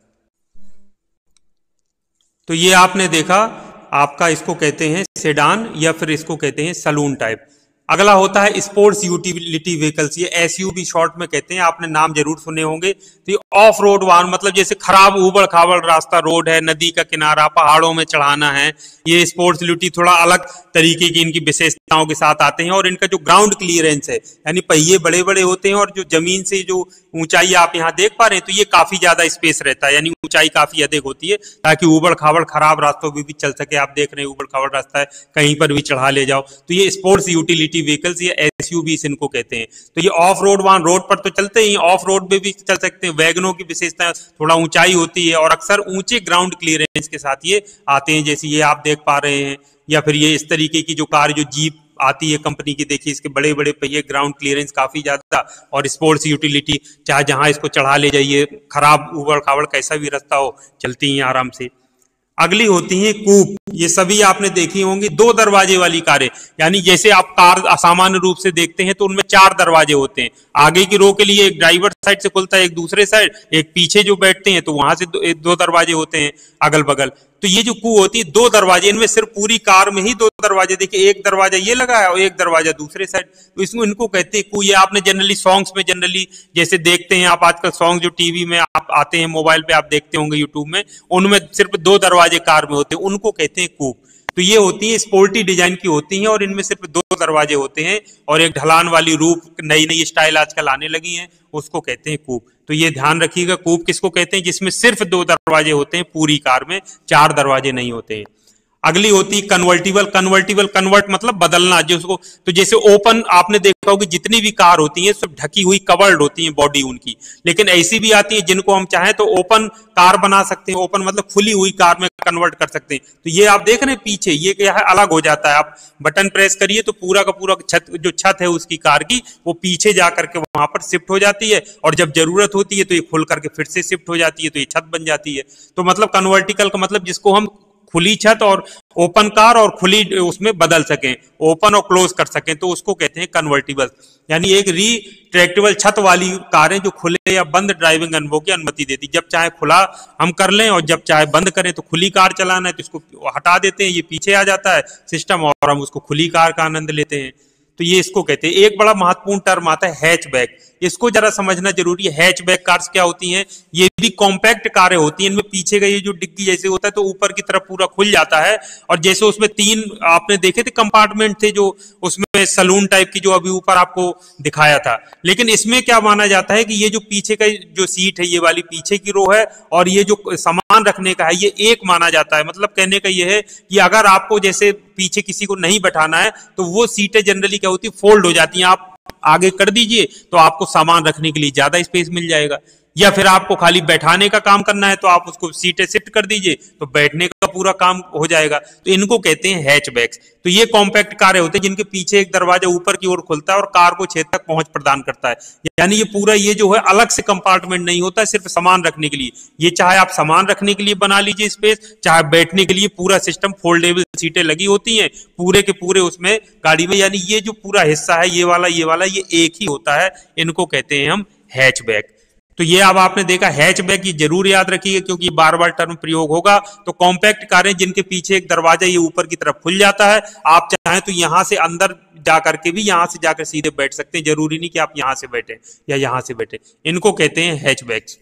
S1: तो ये आपने देखा, आपका इसको कहते हैं सेडान या फिर इसको कहते हैं सलून टाइप। अगला होता है स्पोर्ट्स यूटिलिटी व्हीकल्स, ये एसयूवी शॉर्ट में कहते हैं, आपने नाम जरूर सुने होंगे। तो ये ऑफ रोड वाहन, मतलब जैसे खराब उबड़ खाबड़ रास्ता, रोड है, नदी का किनारा, पहाड़ों में चढ़ाना है, ये स्पोर्ट्स यूटिलिटी थोड़ा अलग तरीके की इनकी विशेषताओं के साथ आते हैं। और इनका जो ग्राउंड क्लियरेंस है, यानी पहिए बड़े बड़े होते हैं और जो जमीन से जो ऊंचाई आप यहाँ देख पा रहे हैं, तो ये काफी ज्यादा स्पेस रहता है, यानी ऊंचाई काफी अधिक होती है, ताकि उबड़ खाबड़ खराब रास्तों में भी चल सके। आप देख रहे हैं उबड़ खाबड़ रास्ता है, कहीं पर भी चढ़ा ले जाओ। तो ये स्पोर्ट्स यूटिलिटी व्हीकल्स, ये एसयूवी इनको कहते हैं। तो ये ऑफ रोड वाहन, रोड पर तो चलते ही, ऑफ रोड में भी चल सकते हैं। वैगनों की विशेषता थोड़ा ऊंचाई होती है और अक्सर ऊंचे ग्राउंड क्लियरेंस के साथ ये आते हैं, जैसे ये आप देख पा रहे हैं। या फिर ये इस तरीके की जो कार, जो जीप आती है कंपनी की, देखिए इसके बड़े बड़े पहिए, ग्राउंड क्लियरेंस काफी ज्यादा, और स्पोर्ट्स यूटिलिटी, चाहे जहां इसको चढ़ा ले जाइए, खराब उबड़ खाबड़ कैसा भी रास्ता हो, चलती हैं आराम से। अगली होती है कूप, ये सभी आपने देखी होंगी, दो दरवाजे वाली कारें, यानी जैसे आप कार सामान्य रूप से देखते हैं तो उनमें चार दरवाजे होते हैं। आगे की रो के लिए एक ड्राइवर साइड से खुलता है, एक दूसरे साइड, एक पीछे जो बैठते हैं तो वहां से दो, दो दरवाजे होते हैं अगल बगल। तो ये जो कू होती है, दो दरवाजे, इनमें सिर्फ पूरी कार में ही दो दरवाजे, देखिए एक दरवाजा ये लगा है और एक दरवाजा दूसरे साइड, तो इसको इनको कहते हैं कू। ये आपने जनरली सॉन्ग्स में जनरली जैसे देखते हैं आप, आजकल सॉन्ग जो टीवी में आप आते हैं, मोबाइल पे आप देखते होंगे, यूट्यूब में, उनमें सिर्फ दो दरवाजे कार में होते हैं, उनको कहते हैं कूप। तो ये होती है स्पोर्टी डिजाइन की होती हैं और इनमें सिर्फ दो दरवाजे होते हैं, और एक ढलान वाली रूफ, नई नई स्टाइल आजकल आने लगी हैं, उसको कहते हैं कूप। तो ये ध्यान रखिएगा, कूप किसको कहते हैं, जिसमें सिर्फ दो दरवाजे होते हैं, पूरी कार में चार दरवाजे नहीं होते हैं। अगली होती कन्वर्टिबल। कन्वर्टिबल, कन्वर्ट मतलब बदलना, जिसको, तो जैसे ओपन आपने देखा होगा, जितनी भी कार होती हैं सब ढकी हुई, कवर्ड होती हैं बॉडी उनकी, लेकिन ऐसी भी आती है जिनको हम चाहें तो ओपन कार बना सकते हैं। ओपन मतलब खुली हुई कार में कन्वर्ट कर सकते हैं। तो ये आप देख रहे हैं पीछे, ये क्या है, अलग हो जाता है। आप बटन प्रेस करिए तो पूरा का पूरा छत, जो छत है उसकी कार की, वो पीछे जा करके वहां पर शिफ्ट हो जाती है, और जब जरूरत होती है तो ये खुल करके फिर से शिफ्ट हो जाती है, तो ये छत बन जाती है। तो मतलब कन्वर्टिकल का मतलब जिसको हम खुली छत और ओपन कार और खुली उसमें बदल सकें, ओपन और क्लोज कर सकें, तो उसको कहते हैं कन्वर्टिबल। यानी एक रिट्रैक्टेबल छत वाली कारें जो खुले या बंद ड्राइविंग अनुभव की अनुमति देती, जब चाहे खुला हम कर लें और जब चाहे बंद करें। तो खुली कार चलाना है तो इसको हटा देते हैं, ये पीछे आ जाता है सिस्टम, और हम उसको खुली कार का आनंद लेते हैं। तो ये इसको कहते हैं। एक बड़ा महत्वपूर्ण टर्म आता है हैचबैक, इसको जरा समझना जरूरी है। हैचबैक कार्स क्या होती हैं, ये भी कॉम्पैक्ट कारें होती हैं, इनमें पीछे का ये जो डिग्गी जैसे होता है तो ऊपर की तरफ पूरा खुल जाता है, और जैसे उसमें तीन आपने देखे थे कंपार्टमेंट थे, जो उसमें सलून टाइप की जो अभी ऊपर आपको दिखाया था। लेकिन इसमें क्या माना जाता है कि ये जो पीछे का जो सीट है, ये वाली पीछे की रो है, और ये जो सामान रखने का है ये एक माना जाता है। मतलब कहने का ये है कि अगर आपको जैसे पीछे किसी को नहीं बैठाना है तो वो सीटें जनरली क्या होती है, फोल्ड हो जाती हैं, आप आगे कर दीजिए तो आपको सामान रखने के लिए ज्यादा स्पेस मिल जाएगा। या फिर आपको खाली बैठाने का काम करना है तो आप उसको सीटें शिफ्ट कर दीजिए तो बैठने का पूरा काम हो जाएगा। तो इनको कहते हैं हैचबैक्स। तो ये कॉम्पैक्ट कारें होते हैं जिनके पीछे एक दरवाजा ऊपर की ओर खुलता है और कार को छेद तक पहुंच प्रदान करता है। यानी ये पूरा ये जो है अलग से कंपार्टमेंट नहीं होता है, सिर्फ सामान रखने के लिए। ये चाहे आप सामान रखने के लिए बना लीजिए स्पेस, चाहे बैठने के लिए पूरा सिस्टम, फोल्डेबल सीटें लगी होती हैं पूरे के पूरे उसमें गाड़ी में। यानी ये जो पूरा हिस्सा है, ये वाला ये वाला ये एक ही होता है, इनको कहते हैं हम हैचबैक। तो ये अब आपने देखा हैचबैक, ये जरूर याद रखिए क्योंकि बार बार टर्म प्रयोग होगा। तो कॉम्पैक्ट कारें जिनके पीछे एक दरवाजा ये ऊपर की तरफ खुल जाता है, आप चाहें तो यहां से अंदर जाकर के भी यहां से जाकर सीधे बैठ सकते हैं, जरूरी नहीं कि आप यहां से बैठे या यहां से बैठे, इनको कहते हैं हैचबैक्स।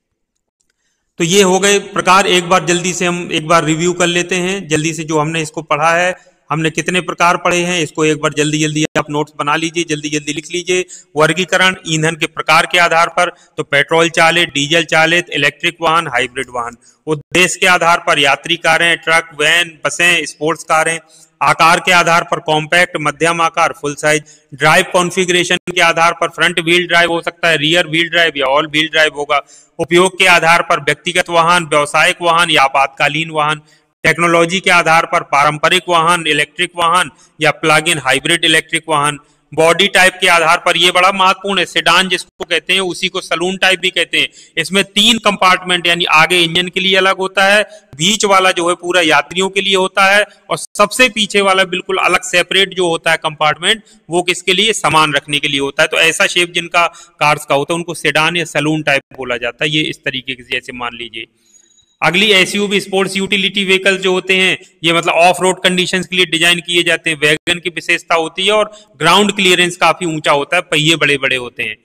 S1: तो ये हो गए प्रकार। एक बार जल्दी से हम एक बार रिव्यू कर लेते हैं, जल्दी से जो हमने इसको पढ़ा है। हमने कितने प्रकार पढ़े हैं इसको एक बार जल्दी जल्दी आप नोट्स बना लीजिए, जल्दी जल्दी लिख लीजिए। वर्गीकरण ईंधन के प्रकार के आधार पर, तो पेट्रोल चालित, डीजल चालित, इलेक्ट्रिक वाहन, हाइब्रिड वाहन। उद्देश्य के आधार पर यात्री कारें, ट्रक, वैन, बसें, स्पोर्ट्स कारें। आकार के आधार पर कॉम्पैक्ट, मध्यम आकार, फुल साइज। ड्राइव कॉन्फ़िगरेशन के आधार पर फ्रंट व्हील ड्राइव हो सकता है, रियर व्हील ड्राइव या ऑल व्हील ड्राइव होगा। उपयोग के आधार पर व्यक्तिगत वाहन, व्यावसायिक वाहन या आपातकालीन वाहन। टेक्नोलॉजी के आधार पर पारंपरिक वाहन, इलेक्ट्रिक वाहन या प्लग इन हाइब्रिड इलेक्ट्रिक वाहन। बॉडी टाइप के आधार पर ये बड़ा महत्वपूर्ण है। सेडान जिसको कहते हैं उसी को सलून टाइप भी कहते हैं। इसमें तीन कंपार्टमेंट यानी आगे इंजन के लिए अलग होता है, बीच वाला जो है पूरा यात्रियों के लिए होता है और सबसे पीछे वाला बिल्कुल अलग सेपरेट जो होता है कंपार्टमेंट वो किसके लिए, सामान रखने के लिए होता है। तो ऐसा शेप जिनका कार्स का होता है उनको सेडान या सलून टाइप बोला जाता है। ये इस तरीके से जैसे मान लीजिए। अगली एसयूवी स्पोर्ट्स यूटिलिटी व्हीकल जो होते हैं ये मतलब ऑफ रोड कंडीशंस के लिए डिजाइन किए जाते हैं। वैगन की विशेषता होती है और ग्राउंड क्लियरेंस काफी ऊंचा होता है, पहिए बड़े बड़े होते हैं।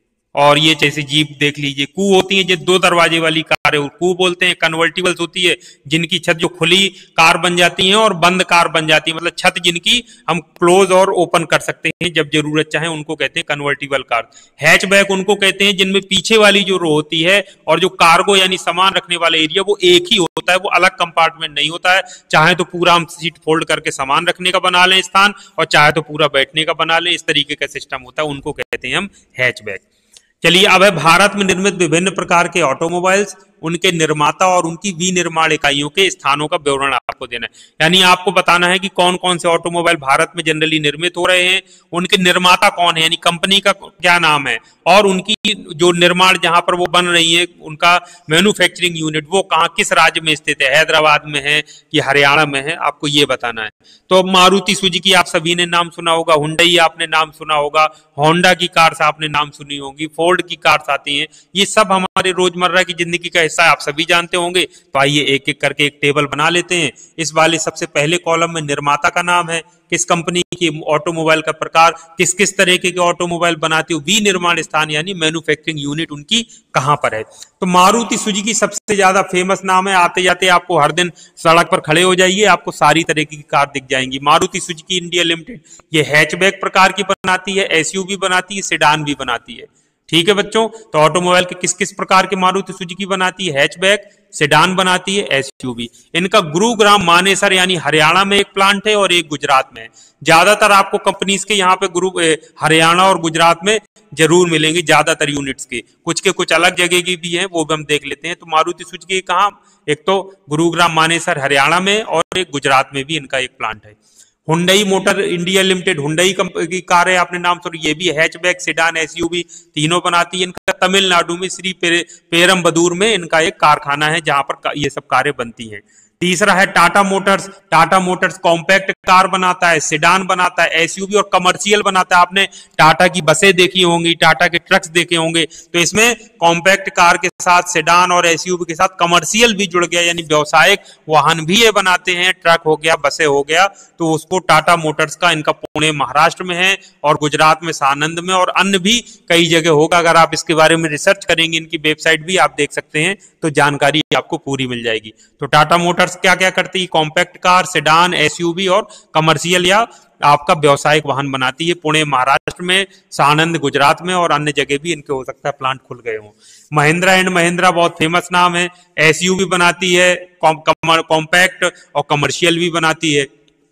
S1: और ये जैसे जीप देख लीजिए। कू होती है जो दो दरवाजे वाली कार है, कू बोलते हैं। कन्वर्टिबल्स होती है जिनकी छत जो खुली कार बन जाती है और बंद कार बन जाती है, मतलब छत जिनकी हम क्लोज और ओपन कर सकते हैं जब जरूरत चाहे, उनको कहते हैं कन्वर्टिबल कार। हैचबैक उनको कहते हैं जिनमें पीछे वाली जो रो होती है और जो कार्गो यानी सामान रखने वाला एरिया वो एक ही होता है, वो अलग कंपार्टमेंट नहीं होता है। चाहे तो पूरा हम सीट फोल्ड करके सामान रखने का बना लें स्थान और चाहे तो पूरा बैठने का बना लें, इस तरीके का सिस्टम होता है, उनको कहते हैं हम हैचबैक। चलिए अब है भारत में निर्मित विभिन्न प्रकार के ऑटोमोबाइल्स, उनके निर्माता और उनकी विनिर्माण इकाइयों के स्थानों का विवरण आपको देना है। यानी आपको बताना है कि कौन कौन से ऑटोमोबाइल भारत में जनरली निर्मित हो रहे हैं, उनके निर्माता कौन है यानी कंपनी का क्या नाम है, और उनकी जो निर्माण जहां पर वो बन रही है उनका मैन्युफैक्चरिंग यूनिट वो कहां किस राज्य में स्थित है, हैदराबाद में है कि हरियाणा में है, आपको ये बताना है। तो मारुति सुजुकी आप सभी ने नाम सुना होगा, हुंडई आपने नाम सुना होगा, होंडा की कार्स आपने नाम सुनी होगी, फोर्ड की कार्स आती हैं, ये सब हमारे रोजमर्रा की जिंदगी का हिस्सा आप सभी जानते होंगे। तो आइए एक एक करके एक टेबल बना लेते हैं। इस वाले सबसे पहले कॉलम में निर्माता का नाम है, किस कंपनी की ऑटोमोबाइल का प्रकार, किस किस तरीके के ऑटोमोबाइल बनाती हो, विनिर्माण स्थान यानी मैन्युफैक्चरिंग यूनिट उनकी कहां पर है। तो मारुति सुजुकी सबसे ज्यादा फेमस नाम है। आते जाते आपको हर दिन सड़क पर खड़े हो जाइए, आपको सारी तरह की कार दिख जाएंगी। मारुति सुजुकी इंडिया लिमिटेड ये हैचबैक प्रकार की बनाती है, एसयूवी बनाती है, सेडान भी बनाती है। ठीक है बच्चों, तो ऑटोमोबाइल के किस किस प्रकार के मारुति सुजुकी बनाती है, हैचबैक, सेडान बनाती है, एसयूवी। इनका गुरुग्राम मानेसर यानी हरियाणा में एक प्लांट है और एक गुजरात में है। ज्यादातर आपको कंपनीज के यहाँ पे गुरु हरियाणा और गुजरात में जरूर मिलेंगे ज्यादातर यूनिट्स के, कुछ के कुछ अलग जगह की भी हैं, वो भी हम देख लेते हैं। तो मारुति सुजुकी कहाँ, एक तो गुरुग्राम मानेसर हरियाणा में और एक गुजरात में भी इनका एक प्लांट है। Hyundai motor India limited, Hyundai की कार है, आपने नाम सुना, ये भी हैचबैक, सेडान, एसयूवी तीनों बनाती है। इनका तमिलनाडु में श्री पेरम्बदूर में इनका एक कारखाना है जहां पर ये सब कारें बनती हैं। तीसरा है Tata motors, Tata motors compact car बनाता है, सेडान बनाता है, एसयूवी और कमर्शियल बनाता है। आपने टाटा की बसें देखी होंगी, टाटा के ट्रक्स देखे होंगे, तो इसमें कॉम्पैक्ट कार के साथ सेडान और एसयूवी के साथ कमर्शियल भी जुड़ गया, यानी व्यवसायिक वाहन भी ये बनाते हैं, ट्रक हो गया, बसें हो गया, तो उसको टाटा मोटर्स का इनका पुणे महाराष्ट्र में है और गुजरात में सानंद में और अन्य भी कई जगह होगा। अगर आप इसके बारे में रिसर्च करेंगे, इनकी वेबसाइट भी आप देख सकते हैं, तो जानकारी आपको पूरी मिल जाएगी। तो टाटा मोटर्स क्या क्या करती है, कॉम्पैक्ट कार, सेडान, एसयूवी और कमर्शियल या आपका व्यवसायिक वाहन बनाती है। पुणे महाराष्ट्र में, सानंद गुजरात में और अन्य जगह भी इनके हो सकता है प्लांट खुल गए हों। महिंद्रा एंड महिंद्रा बहुत फेमस नाम है, एसयूवी बनाती है, कॉम्पैक्ट और कमर्शियल भी बनाती है।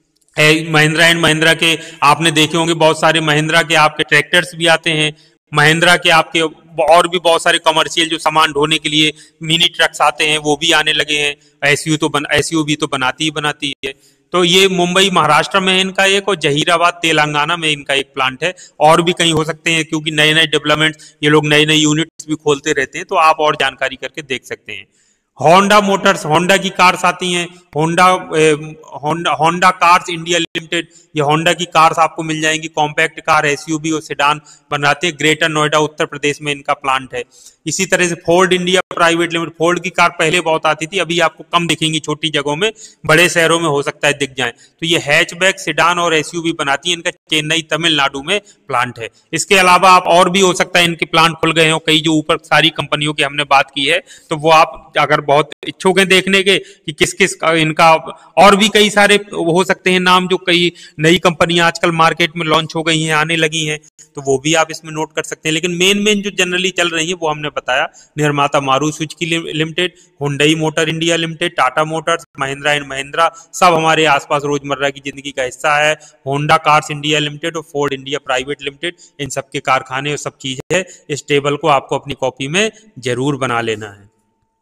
S1: महिंद्रा एंड महिंद्रा के आपने देखे होंगे बहुत सारे महिंद्रा के आपके ट्रैक्टर्स भी आते हैं, महिंद्रा के आपके और भी बहुत सारे कमर्शियल जो सामान ढोने के लिए मिनी ट्रक्स आते हैं वो भी आने लगे हैं। एसयू तो बन एसयूवी तो बनाती ही बनाती है। तो ये मुंबई महाराष्ट्र में है इनका एक, और जहीराबाद तेलंगाना में इनका एक प्लांट है, और भी कहीं हो सकते हैं क्योंकि नए नए डेवलपमेंट्स ये लोग नए नए यूनिट्स भी खोलते रहते हैं, तो आप और जानकारी करके देख सकते हैं। होंडा मोटर्स, होंडा की कार्स आती हैं, Honda Honda Honda cars India limited, ये होंडा की कार्स आपको मिल जाएंगी, कॉम्पैक्ट कार, एसयूवी और सेडान बनाते हैं। ग्रेटर नोएडा उत्तर प्रदेश में इनका प्लांट है। इसी तरह से Ford India private limited, Ford की कार पहले बहुत आती थी, अभी आपको कम दिखेंगी छोटी जगहों में, बड़े शहरों में हो सकता है दिख जाए। तो ये हैचबैक, सेडान और एसयूवी बनाती है, इनका चेन्नई तमिलनाडु में प्लांट है। इसके अलावा आप और भी हो सकता है इनके प्लांट खुल गए हो, कई जो ऊपर सारी कंपनियों की हमने बात की है, तो वो आप अगर बहुत इच्छुक हैं देखने के कि किस किस इनका और भी कई सारे हो सकते हैं नाम, जो कई नई कंपनियां आजकल मार्केट में लॉन्च हो गई हैं, आने लगी हैं, तो वो भी आप इसमें नोट कर सकते हैं। लेकिन मेन मेन जो जनरली चल रही है वो हमने बताया। निर्माता Maruti Suzuki limited, Hyundai motor India limited, Tata motors, Mahindra and Mahindra, सब हमारे आसपास रोजमर्रा की जिंदगी का हिस्सा है। होंडा कार्स इंडिया लिमिटेड और फोर्ड इंडिया प्राइवेट लिमिटेड, इन सबके कारखाने और सब चीजें है। इस टेबल को आपको अपनी कॉपी में जरूर बना लेना है।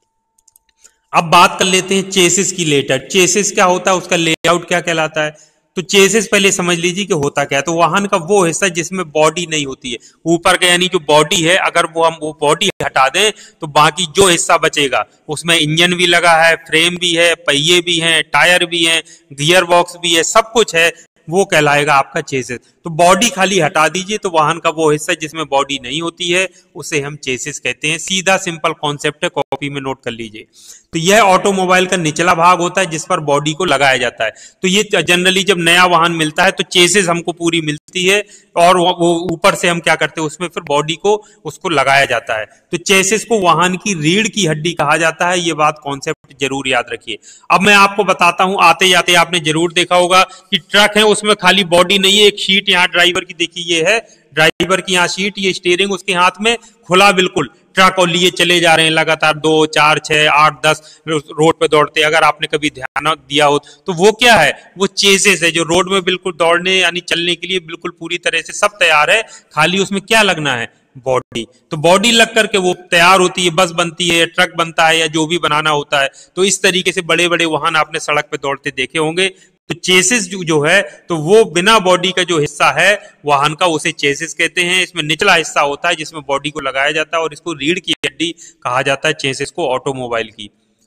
S1: अब बात कर लेते हैं चेसिस की लेटर। चेसिस क्या होता है, उसका लेआउट क्या कहलाता है। तो चेसिस पहले समझ लीजिए कि होता क्या है। तो वाहन का वो हिस्सा जिसमें बॉडी नहीं होती है, ऊपर का यानी जो बॉडी है, अगर वो हम वो बॉडी हटा दें तो बाकी जो हिस्सा बचेगा उसमें इंजन भी लगा है, फ्रेम भी है, पहिए भी हैं, टायर भी हैं, गियर बॉक्स भी है, सब कुछ है, वो कहलाएगा आपका चेसिस। तो बॉडी खाली हटा दीजिए तो वाहन का वो हिस्सा जिसमें बॉडी नहीं होती है उसे हम चेसिस कहते हैं। सीधा सिंपल कॉन्सेप्ट है, कॉपी में नोट कर लीजिए। तो यह ऑटोमोबाइल का निचला भाग होता है जिस पर बॉडी को लगाया जाता है। तो ये जनरली जब नया वाहन मिलता है तो चेसिस हमको पूरी मिलती है और वो ऊपर से हम क्या करते हैं उसमें फिर बॉडी को उसको लगाया जाता है। तो चेसिस को वाहन की रीढ़ की हड्डी कहा जाता है। ये बात कॉन्सेप्ट जरूर याद रखिए। अब मैं आपको बताता हूं, आते जाते आपने जरूर देखा होगा कि ट्रक है उसमें खाली बॉडी नहीं है, एक शीट यहाँ ड्राइवर की देखिए, ये है ड्राइवर की यहाँ सीट, ये स्टीयरिंग उसके हाथ में खुला बिल्कुल, ट्रक और लिए चले जा रहे हैं लगातार, दो चार छह आठ दस रोड पे दौड़ते। अगर आपने कभी ध्यान दिया हो तो वो क्या है, वो चेसिस है जो रोड में बिल्कुल दौड़ने यानी चलने के लिए बिल्कुल पूरी तरह से सब तैयार है, खाली उसमें क्या लगना है, बॉडी। तो बॉडी लग करके वो तैयार होती है, बस बनती है, ट्रक बनता है या जो भी बनाना होता है। तो इस तरीके से बड़े बड़े वाहन आपने सड़क पे दौड़ते देखे होंगे। तो चेसिस जो है तो वो बिना बॉडी का जो हिस्सा है वाहन का उसे चेसिस कहते हैं। इसमें निचला हिस्सा होता है जिसमें बॉडी को लगाया जाता है और इसको रीढ़ की हड्डी कहा जाता है, चेसिस को ऑटोमोबाइल की।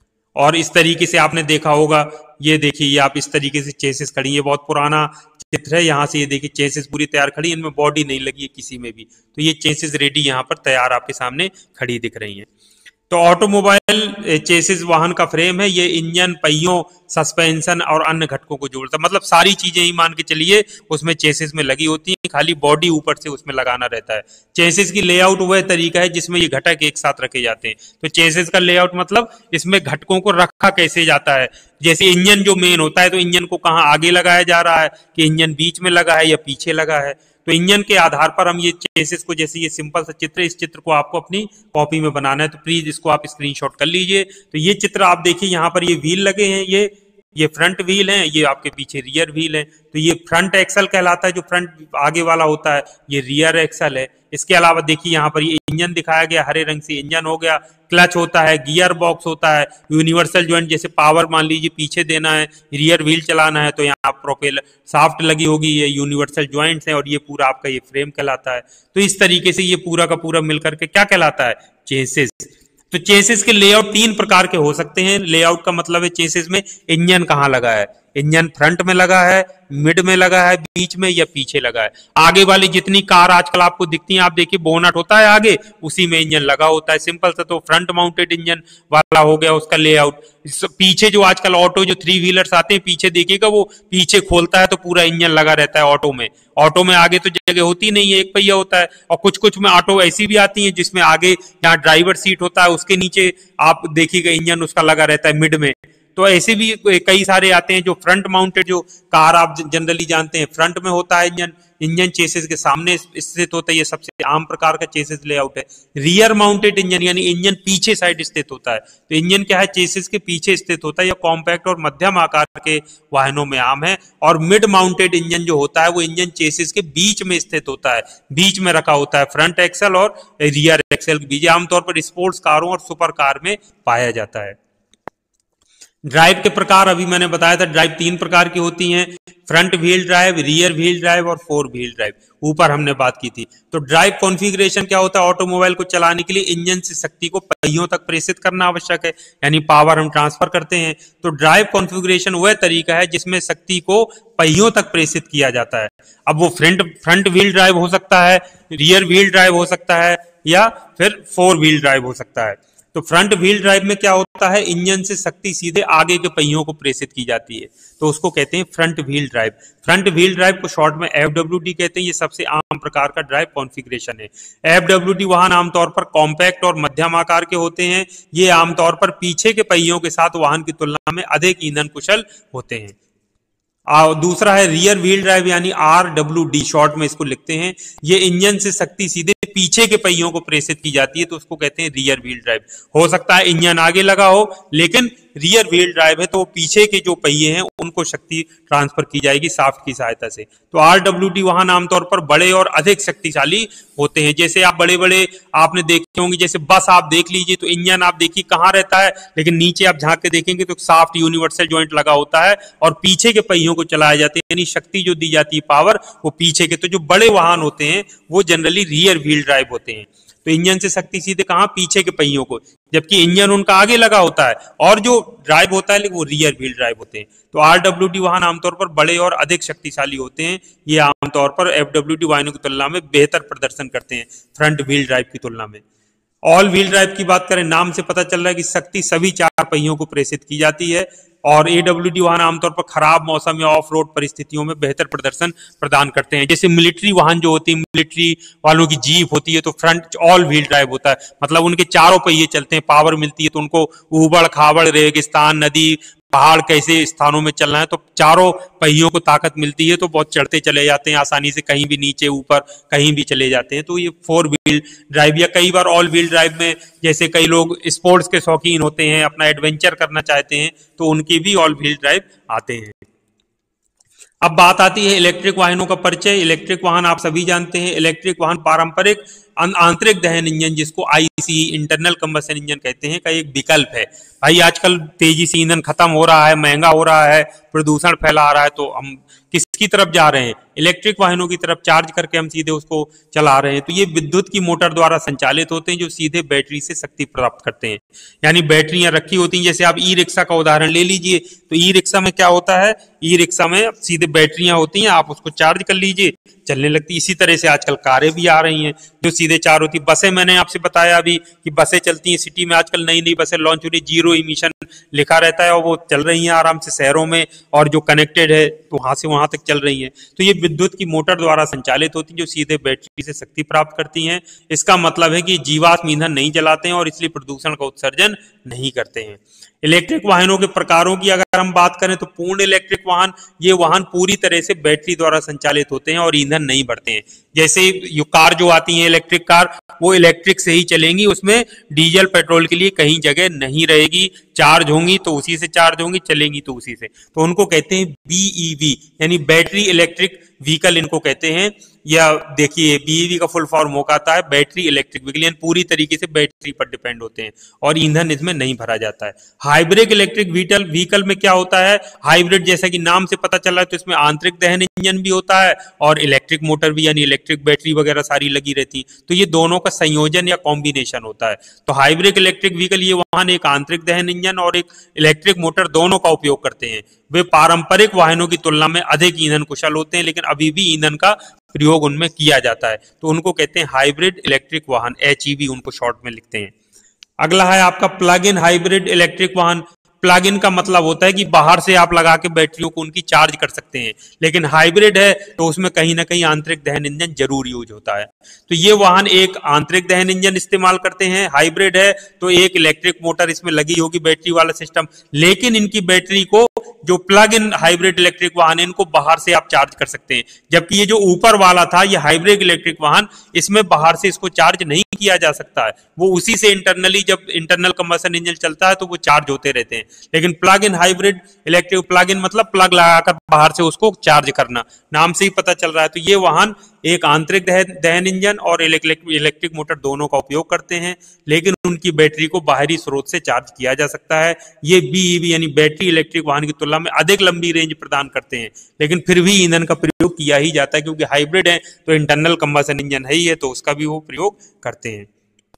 S1: और इस तरीके से आपने देखा होगा, ये देखिए, ये आप इस तरीके से चेसिस खड़ी है, बहुत पुराना चित्र है, यहाँ से ये देखिए चेसिस पूरी तैयार खड़ी है, इनमें बॉडी नहीं लगी है किसी में भी। तो ये चेसिस रेडी यहाँ पर तैयार आपके सामने खड़ी दिख रही है। तो ऑटोमोबाइल चेसिस वाहन का फ्रेम है, ये इंजन, पहियों, सस्पेंशन और अन्य घटकों को जोड़ता है। मतलब सारी चीजें ही मान के चलिए उसमें चेसिस में लगी होती हैं, खाली बॉडी ऊपर से उसमें लगाना रहता है। चेसिस की लेआउट वह तरीका है जिसमें ये घटक एक साथ रखे जाते हैं। तो चेसिस का लेआउट मतलब इसमें घटकों को रखा कैसे जाता है। जैसे इंजन जो मेन होता है तो इंजन को कहाँ आगे लगाया जा रहा है, कि इंजन बीच में लगा है या पीछे लगा है। तो इंजन के आधार पर हम ये चेसिस को, जैसे ये सिंपल सा चित्र, इस चित्र को आपको अपनी कॉपी में बनाना है तो प्लीज इसको आप स्क्रीनशॉट कर लीजिए। तो ये चित्र आप देखिए, यहाँ पर ये व्हील लगे हैं, ये ये फ्रंट व्हील है, ये आपके पीछे रियर व्हील है। तो ये फ्रंट एक्सल कहलाता है, जो फ्रंट आगे वाला होता है, ये रियर एक्सल है। इसके अलावा देखिए यहाँ पर ये इंजन दिखाया गया, हरे रंग से इंजन हो गया, क्लच होता है, गियर बॉक्स होता है, यूनिवर्सल जॉइंट, जैसे पावर मान लीजिए पीछे देना है, रियर व्हील चलाना है तो यहाँ प्रोपेलर शाफ्ट लगी होगी, ये यूनिवर्सल जॉइंट्स हैं और ये पूरा आपका ये फ्रेम कहलाता है। तो इस तरीके से ये पूरा का पूरा मिलकर के क्या कहलाता है, चेसिस। तो चेसिस के लेआउट तीन प्रकार के हो सकते हैं। लेआउट का मतलब है चेसिस में इंजन कहाँ लगा है, इंजन फ्रंट में लगा है, मिड में लगा है, बीच में या पीछे लगा है। आगे वाली जितनी कार आजकल आपको दिखती हैं, आप देखिए बोनट होता है आगे, उसी में इंजन लगा होता है, सिंपल सा। तो फ्रंट माउंटेड इंजन वाला हो गया उसका लेआउट। पीछे जो आजकल ऑटो जो थ्री व्हीलर्स आते हैं, पीछे देखिएगा वो पीछे खोलता है तो पूरा इंजन लगा रहता है ऑटो में। ऑटो में आगे तो जगह होती नहीं है, एक पहिया होता है। और कुछ कुछ में ऑटो ऐसी भी आती है जिसमें आगे यहाँ ड्राइवर सीट होता है, उसके नीचे आप देखिएगा इंजन उसका लगा रहता है मिड में। तो ऐसे भी कई सारे आते हैं जो फ्रंट माउंटेड, जो कार आप जनरली जानते हैं फ्रंट में होता है इंजन, इंजन चेसिस के सामने स्थित होता है, ये सबसे आम प्रकार का चेसिस लेआउट है। रियर माउंटेड इंजन यानी इंजन पीछे साइड स्थित होता है। तो इंजन क्या है, चेसिस के पीछे स्थित होता है, या कॉम्पैक्ट और मध्यम आकार के वाहनों में आम है। और मिड माउंटेड इंजन जो होता है वो इंजन चेसिस के बीच में स्थित होता है, बीच में रखा होता है, फ्रंट एक्सल और रियर एक्सल के बीच। आमतौर पर स्पोर्ट्स कारों और सुपर कार में पाया जाता है। ड्राइव के प्रकार अभी मैंने बताया था, ड्राइव तीन प्रकार की होती हैं, front wheel drive, rear wheel drive और फोर व्हील ड्राइव, ऊपर हमने बात की थी। तो ड्राइव कॉन्फ़िगरेशन क्या होता है, ऑटोमोबाइल को चलाने के लिए इंजन से शक्ति को पहियों तक प्रेषित करना आवश्यक है, यानी पावर हम ट्रांसफर करते हैं। तो ड्राइव कॉन्फ़िगरेशन वह तरीका है जिसमें शक्ति को पहियों तक प्रेषित किया जाता है। अब वो फ्रंट फ्रंट व्हील ड्राइव हो सकता है, रियर व्हील ड्राइव हो सकता है, या फिर फोर व्हील ड्राइव हो सकता है। तो फ्रंट व्हील ड्राइव में क्या होता है, इंजन से शक्ति सीधे आगे के पहियों को प्रेषित की जाती है, तो उसको कहते हैं front wheel drive. Front wheel drive को शॉर्ट में एफ डब्ल्यू डी कहते हैं। ये सबसे आम प्रकार का ड्राइव कॉन्फ़िगरेशन है। एफ डब्ल्यू डी वाहन आमतौर पर कॉम्पैक्ट और मध्यम आकार के होते हैं। ये आमतौर पर पीछे के पहियों के साथ वाहन की तुलना में अधिक ईंधन कुशल होते हैं। और दूसरा है रियर व्हील ड्राइव यानी आर डब्ल्यू डी, शॉर्ट में इसको लिखते हैं। ये इंजन से शक्ति सीधे पीछे के पहियों को प्रेषित की जाती है, तो उसको कहते हैं रियर व्हील ड्राइव। हो सकता है इंजन आगे लगा हो, लेकिन रियर व्हील ड्राइव है तो पीछे के जो पहिए हैं उनको शक्ति ट्रांसफर की जाएगी शाफ्ट की सहायता से। तो आर डब्ल्यू डी वाहन आमतौर पर बड़े और अधिक शक्तिशाली होते हैं। जैसे आप बड़े बड़े आपने देखे होंगे, जैसे बस आप देख लीजिए तो इंजन आप देखिए कहाँ रहता है, लेकिन नीचे आप झांक के देखेंगे तो शाफ्ट यूनिवर्सल जॉइंट लगा होता है और पीछे के पहियों को चलाए जाते हैं, यानी शक्ति जो दी जाती है पावर वो पीछे के। तो जो बड़े वाहन होते हैं वो जनरली रियर व्हील ड्राइव होते हैं, तो इंजन से शक्ति सीधे कहां, पीछे के पहियों को, जबकि इंजन उनका आगे लगा होता है और जो ड्राइव होता है वो रियर व्हील ड्राइव होते हैं। तो आरडब्ल्यूडी वाहन आमतौर पर बड़े और अधिक शक्तिशाली होते हैं, ये आमतौर पर एफडब्ल्यूडी वाहनों की तुलना में बेहतर प्रदर्शन करते हैं फ्रंट व्हील ड्राइव की तुलना में। ऑल व्हील ड्राइव की बात करें, नाम से पता चल रहा है कि शक्ति सभी चार पहियों को प्रेषित की जाती है, और एडब्ल्यूडी वाहन आमतौर पर खराब मौसम या ऑफ रोड परिस्थितियों में बेहतर प्रदर्शन प्रदान करते हैं। जैसे मिलिट्री वाहन जो होती है, मिलिट्री वालों की जीप होती है, तो फ्रंट ऑल व्हील ड्राइव होता है, मतलब उनके चारों पहिए चलते हैं, पावर मिलती है, तो उनको उबड़ खाबड़, रेगिस्तान, नदी, पहाड़ कैसे स्थानों में चलना है तो चारों पहियों को ताकत मिलती है, तो बहुत चढ़ते चले जाते हैं आसानी से, कहीं भी नीचे ऊपर कहीं भी चले जाते हैं। तो ये फोर व्हील ड्राइव या कई बार ऑल व्हील ड्राइव में, जैसे कई लोग स्पोर्ट्स के शौकीन होते हैं, अपना एडवेंचर करना चाहते हैं, तो उनकी भी ऑल व्हील ड्राइव आते हैं। अब बात आती है इलेक्ट्रिक वाहनों का परिचय। इलेक्ट्रिक वाहन आप सभी जानते हैं, इलेक्ट्रिक वाहन पारंपरिक आंतरिक दहन इंजन, जिसको आईसी इंटरनल कंबशन इंजन कहते हैं, का एक विकल्प है। भाई आजकल तेजी से ईंधन खत्म हो रहा है, महंगा हो रहा है, प्रदूषण फैला रहा है, तो हम किसकी तरफ जा रहे हैं, इलेक्ट्रिक वाहनों की तरफ। चार्ज करके हम सीधे उसको चला रहे हैं। तो ये विद्युत की मोटर द्वारा संचालित होते हैं, जो सीधे बैटरी से शक्ति प्राप्त करते हैं, यानी बैटरियां रखी होती हैं। जैसे आप ई रिक्शा का उदाहरण ले लीजिए, तो ई रिक्शा में क्या होता है, ई रिक्शा में सीधे बैटरियां होती हैं, आप उसको चार्ज कर लीजिए, चलने लगती। इसी तरह से आजकल कारें भी आ रही हैं जो सीधे चार्ज होती। बसें, मैंने आपसे बताया अभी कि बसें चलती हैं सिटी में, आजकल नई नई बसें लॉन्च हो रही, जीरो इमिशन लिखा रहता है, और वो चल रही हैं आराम से शहरों में, और जो कनेक्टेड है तो वहां से वहां तक चल रही हैं। तो ये विद्युत की मोटर द्वारा संचालित होती है, जो सीधे बैटरी से शक्ति प्राप्त करती हैं। इसका मतलब है कि जीवाश्म ईंधन नहीं जलाते हैं और इसलिए प्रदूषण का उत्सर्जन नहीं करते हैं। इलेक्ट्रिक वाहनों के प्रकारों की अगर हम बात करें, तो पूर्ण इलेक्ट्रिक वाहन, ये वाहन पूरी तरह से बैटरी द्वारा संचालित होते हैं और ईंधन नहीं बढ़ते हैं। जैसे ये कार जो आती है इलेक्ट्रिक कार, वो इलेक्ट्रिक से ही चलेंगी, उसमें डीजल पेट्रोल के लिए कहीं जगह नहीं रहेगी, चार्ज होंगी तो उसी से चार्ज होंगी, चलेंगी तो उसी से। तो उनको कहते हैं बीईवी, यानी बैटरी इलेक्ट्रिक व्हीकल इनको कहते हैं। या देखिए बीईवी का फुल फॉर्म होगा आता है बैटरी इलेक्ट्रिक व्हीकल, यानी पूरी तरीके से बैटरी पर डिपेंड होते हैं और ईंधन इसमें नहीं भरा जाता है। हाइब्रिड इलेक्ट्रिक व्हीकल व्हीकल में क्या होता है, हाइब्रिड जैसा कि नाम से पता चला है, तो इसमें आंतरिक दहन इंजन भी होता है और इलेक्ट्रिक मोटर भी, यानी इलेक्ट्रिक बैटरी वगैरह सारी लगी रहती है। तो ये दोनों का संयोजन या कॉम्बिनेशन होता है। तो हाइब्रिड इलेक्ट्रिक व्हीकल, ये वाहन एक आंतरिक दहन इंजन और एक इलेक्ट्रिक मोटर दोनों का उपयोग करते हैं। वे पारंपरिक वाहनों की तुलना में अधिक ईंधन कुशल होते हैं, लेकिन अभी भी ईंधन का प्रयोग उनमें किया जाता है, तो उनको कहते हैं हाइब्रिड इलेक्ट्रिक वाहन, एचईवी उनको शॉर्ट में लिखते हैं। अगला है आपका प्लग इन हाइब्रिड इलेक्ट्रिक वाहन। प्लग इन का मतलब होता है कि बाहर से आप लगा के बैटरियों को उनकी चार्ज कर सकते हैं, लेकिन हाइब्रिड है तो उसमें कहीं ना कहीं आंतरिक दहन इंजन जरूर यूज होता है। तो ये वाहन एक आंतरिक दहन इंजन इस्तेमाल करते हैं, हाइब्रिड है तो एक इलेक्ट्रिक मोटर इसमें लगी होगी, बैटरी वाला सिस्टम, लेकिन इनकी बैटरी को, जो प्लग इन हाइब्रिड इलेक्ट्रिक वाहन है, इनको बाहर से आप चार्ज कर सकते हैं। जबकि ये जो ऊपर वाला था, ये हाइब्रिड इलेक्ट्रिक वाहन, इसमें बाहर से इसको चार्ज नहीं किया जा सकता है, वो उसी से इंटरनली, जब इंटरनल कंबशन इंजन चलता है तो वो चार्ज होते रहते हैं। लेकिन plug in hybrid electric, plug in मतलब प्लग लगाकर बाहर से उसको चार्ज करना, नाम से ही पता चल रहा है। तो ये वाहन एक आंतरिक दहन इंजन और इलेक्ट्रिक मोटर दोनों का उपयोग करते हैं, लेकिन उनकी बैटरी को बाहरी स्रोत से चार्ज किया जा सकता है। ये बीईवी यानी बैटरी इलेक्ट्रिक वाहन की तुलना में अधिक लंबी रेंज प्रदान करते हैं, लेकिन फिर भी ईंधन का प्रयोग किया ही जाता है, क्योंकि हाइब्रिड है तो इंटरनल कंबशन इंजन है ही है, तो उसका भी वो प्रयोग करते हैं।